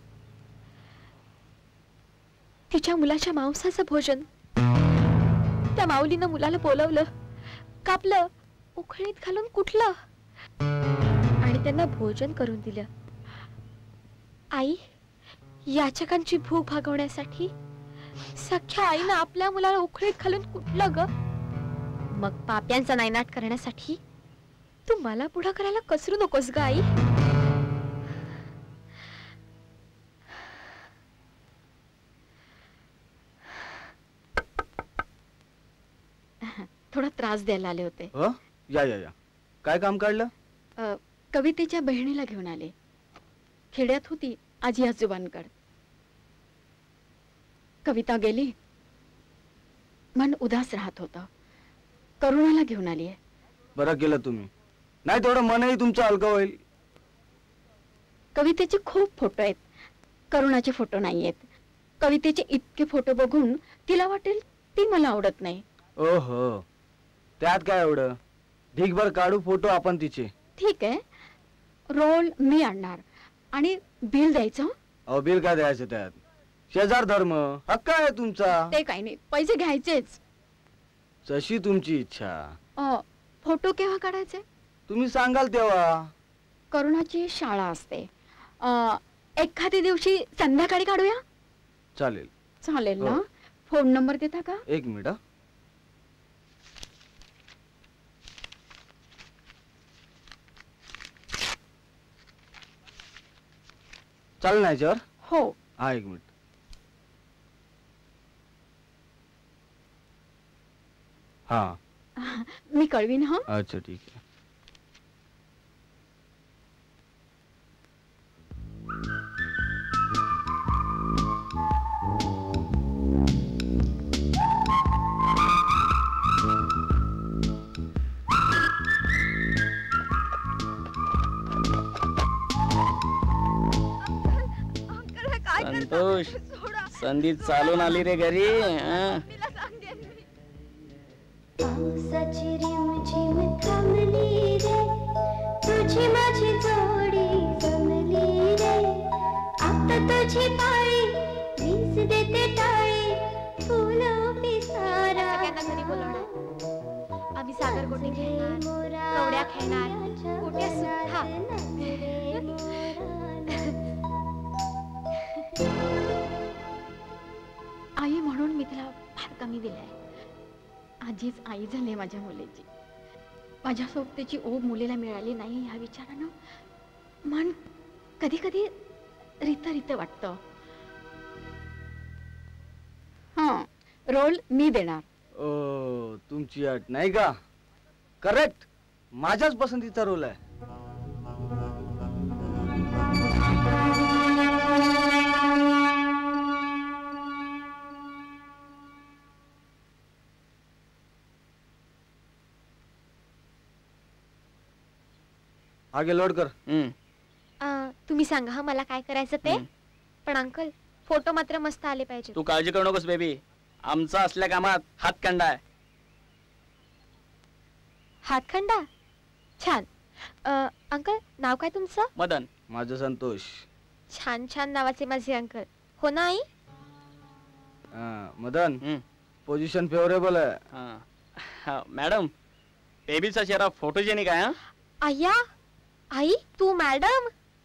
तिच्या मुलाच्या मांसाचं भोजन. त्या माऊलीनं मुलाला बोलवलं, कापलं, उखळीत घालून कुठलं आणि त्यांना भोजन करून दिलं. आई, याचकांची भूक भागवण्यासाठी सख्या आईनं आपल्या मुलाला उखळीत घालून कुठलं ग? मग पाप्यांचा नायनाट करण्यासाठी तू मला पुढं करायला कसरू नकोस ग आई. थोडा त्रास द्यायला आले होते.
हो, या या या. काय काम काढलं?
अ, कवितेच्या बहिणीला घेऊन आले. खेड्यात होती आजी आजोबांकड. कविता गेली, मन उदास राहत होतं. करुणाला घेऊन आली आहे.
बरं केलं तुम्ही, नाही तेवढं मनही तुमचं हलकं होईल.
कवितेचे खूप फोटो आहेत, करुणाचे फोटो नाही आहेत. कवितेचे इतके फोटो बघून तिला वाटेल ती मला आवडत नाही.
ओहो, त्यात काय एवढं? ढीकभर काढू फोटो आपण तिचे.
ठीक आहे, रोल मी आणणार आणि बिल द्यायचं.
अहो, बिल काय द्यायचं त्यात? शेजार धर्म, हक्क आहे तुमचा.
ते काही नाही, पैसे घ्यायचेच.
जशी तुमची इच्छा.
अ, फोटो केव्हा काढायचे?
तुम्ही सांगाल तेव्हा.
करुणाची शाळा असते. अ, एखाद्या दिवशी संध्याकाळी काढूया.
चालेल.
चालेल ना?
हो.
फोन नंबर देता का?
एक मिनिट. हं. चालेल ना याच्यावर?
हो.
हा, एक मिनिट. हा,
मी कळवीन. हा,
अच्छा ठीक आहे.
संतोष, संधी चालून आली रे घरी. हं?
पावसाची रिमझिम थांबली रे, तुझी माझी जोडी जमली रे. आता तुझी पाळी, वीज देते टाळी, फुलं पिसारा.
सगळ्यांना घरी बोलवणार. आम्ही सागर गोटे खेळणार, कवड्या खेळणार, गोट्या सुद्धा. आई म्हणून मी तिला फार कमी दिलंय. आजीच आई झाली माझ्या मुलीची. माझ्या सोबतीची ओढ मुलीला मिळाली नाही ह्या विचारानं मन कधी कधी रित रित वाटतं. हा, रोल मी देणार.
ओ, तुमची अट नाही का? करेक्ट, माझ्याच पसंतीचा रोल आहे. आगे लोड कर.
अ, तुम्ही सांगा हा मला काय करायचं ते. पण अंकल, फोटो मात्र मस्त आले पाहिजे.
तू काळजी करू नकोस बेबी, आमचा असल्या कामात हातखंडा आहे.
हातखंडा? छान. अ, अंकल, नाव काय तुमचं?
मदन.
माझं संतोष.
छान छान नावाचे माझे अंकल. हो ना आई?
हा, मदन, पोझिशन फेवरेबल आहे.
हा, मॅडम, बेबीचा चेहरा फोटोजेनिक आहे. हा,
आया, आई तू मॅडम.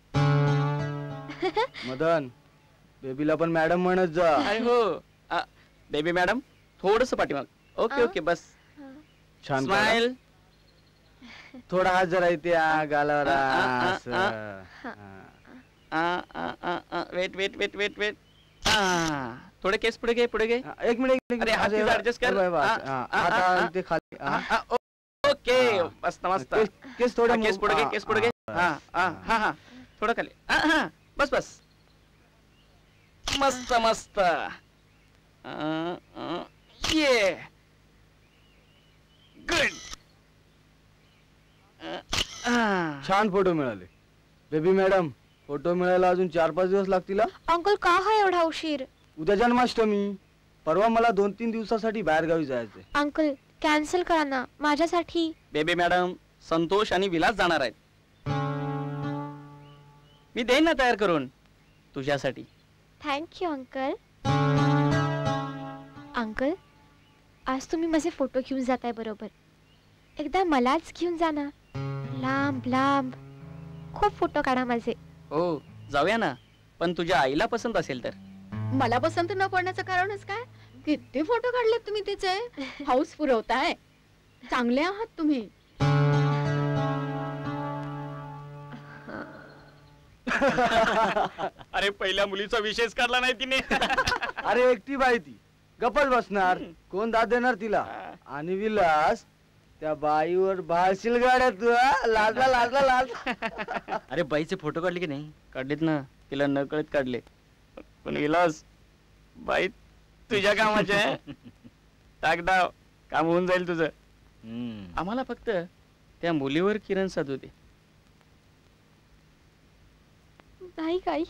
मदन, बेबीला पण मॅडम म्हणत जा.
अरे हो, आ, बेबी मॅडम, थोडस पाठीमाग. ओके ओके, बस.
छान.
स्माइल.
थोडा हात जरा इथे गालावर.
Wait wait wait wait wait. थोडे केस पुढे घे, पुढे घे.
एक मिनिट.
अरे हात ऍडजस्ट कर.
इथे खाली.
ओके, मस्त मस्त.
केस थोडे,
केस पुढे घे, केस पुढे घे. हा हा हा हा, थोडं खाली. हा हा, बस बस. मस्त मस्त. ये गुड.
छान फोटो मिळाले. बेबी मॅडम, फोटो मिळायला अजून चार पाच दिवस लागतील.
अंकल, का हा एवढा उशीर?
उद्या जन्माष्टमी. परवा मला दोन तीन दिवसासाठी बाहेरगावी जायचंय.
अंकल कॅन्सल करा ना माझ्यासाठी.
बेबी मॅडम संतोष आणि विलास जाणार आहेत. मी देईन ना तयार करून तुझ्यासाठी.
Thank you uncle. अंकल आज तुम्ही माझे फोटो घेऊन जाताय बरोबर. एकदा मलाच घेऊन जा ना. लांब लांब खूप फोटो काढा माझे.
हो जाऊया ना, पण तुझ्या आईला पसंत असेल तर.
मला पसंत न पडण्याचं कारणच काय? किती फोटो काढले तुम्ही तिचे. हाऊस पुरवताय. चांगले आहात तुम्ही.
अरे पहिल्या मुलीचा विषयच काढला नाही तिने.
अरे एकटी बाई ती गप्पच बसणार, कोण दाद देणार तिला. आणि विलास त्या बाईवर भाळशील गाड्या तू. लाजला लाजला लाज.
अरे बाईचे फोटो काढले की नाही? काढलेत ना, तिला न कळत काढले. पण विलास बाई तुझ्या कामाचे आहे. टाक डाव, काम होऊन जाईल तुझं. आम्हाला फक्त त्या मुलीवर किरण साध होते.
नाही काही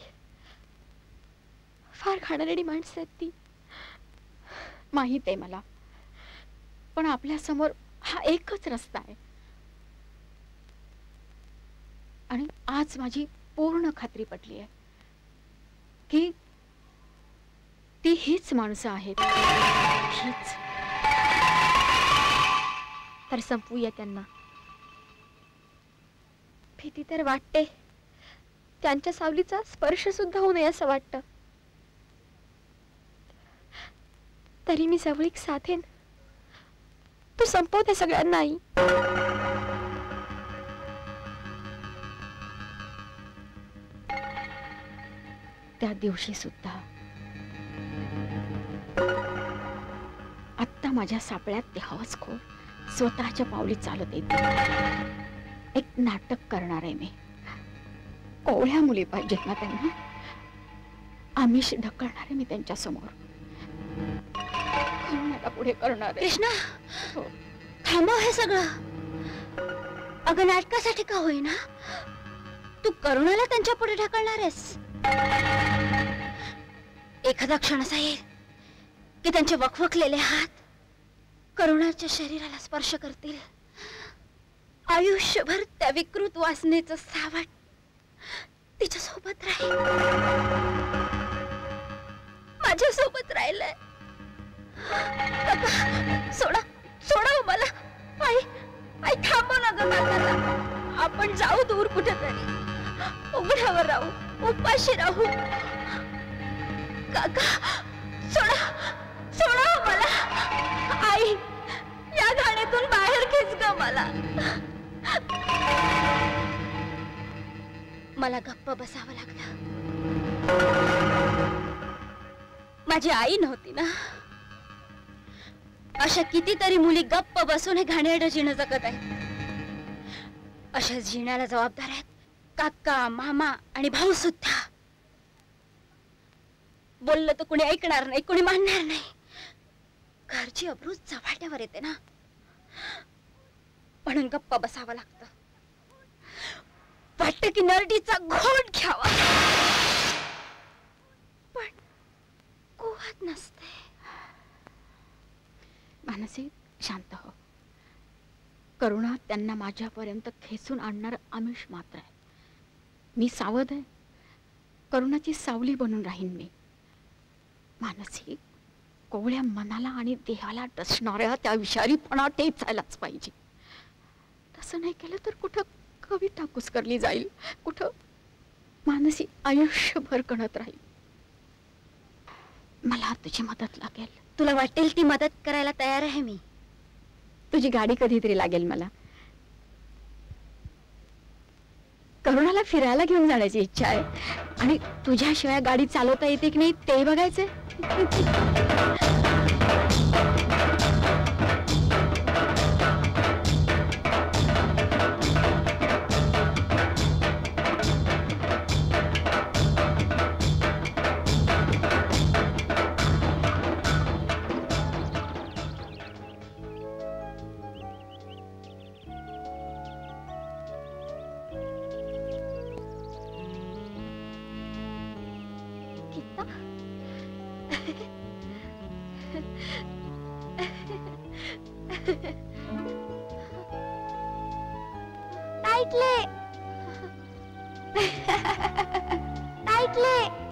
फार खाणारी माणसं आहेत ती.
माहित आहे मला, पण आपल्या समोर हा एकच रस्ता आहे. आणि आज माझी पूर्ण खात्री पटली आहे की ती हीच माणसं आहेत. हीच.
तर संपवूया त्यांना. भीती तर वाटते, त्यांच्या सावलीचा स्पर्श सुद्धा होऊ नये असं वाटतं. तरी मी जवळीक साधेन. तू संपवते सगळ्यांना आई.
त्या दिवशी सुद्धा आत्ता माझ्या सापळ्यात ते हवसखोर स्वतःच्या पावली चालत येते. एक नाटक करणार आहे मी. कोवळ्या मुली पाहिजेत ना त्यांना. आमिष ढकलणार आहे मी त्यांच्या समोर. पुढे करणार.
कृष्णा थांबव हे सगळं. अगं नाटकासाठी का होईना तू करुणाला त्यांच्या पुढे ढकलणार आहेस. एखादा क्षण असा येईल की त्यांचे वखवकलेले हात करुणाच्या शरीराला स्पर्श करतील. आयुष्यभर त्या विकृत वासनेचं सावट तिच्या सोबत राहील. माझ्या सोबत राहिलंय. सोडा सोडा मला. आई आई थांबव ना ग काकाला. आपण जाऊ दूर कुठेतरी. उघड्यावर राहू, उपाशी राहू. काका सोडा सोडा मला. आई या घाणीतून बाहेर खेच ग मला. मला गप्प बसावं लागलं. माझी आई नव्हती ना. अशा कितीतरी मुली गप्प बसून हे घाणेरडं जिणं जगत आहेत. अशा जिण्याला जबाबदार आहेत काका, मामा आणि भाऊ सुद्धा. बोललं तर कुणी ऐकणार नाही, कुणी मानणार नाही. घरची अब्रूच चव्हाट्यावर येते ना, म्हणून गप्प बसावं लागतं. वाटतं की नरडीचा घोट घ्यावा, पण कुवत नसते.
मानसी शांत हो. करुणा त्यांना माझ्यापर्यंत खेचून आणणार आमिष मात्र आहे. मी सावध आहे. करुणाची सावली बनून राहीन मी. मानसी कोवळ्या मनाला आणि देहाला डसणाऱ्या त्या विषारीपणा टेचायलाच पाहिजे. तसं नाही केलं तर कुठं कवी टाकूस करली जाईल, कुठं मानसी आयुष्यभर कणत राहील. मला तुझी मदत लागेल.
तुला वाटेल ती मदत करायला तयार आहे मी.
तुझी गाडी कधीतरी लागेल मला. करुणाला फिरायला घेऊन जाण्याची इच्छा आहे आणि तुझ्याशिवाय गाडी चालवता येते की नाही ते बघायचंय.
टाईटले टाईटले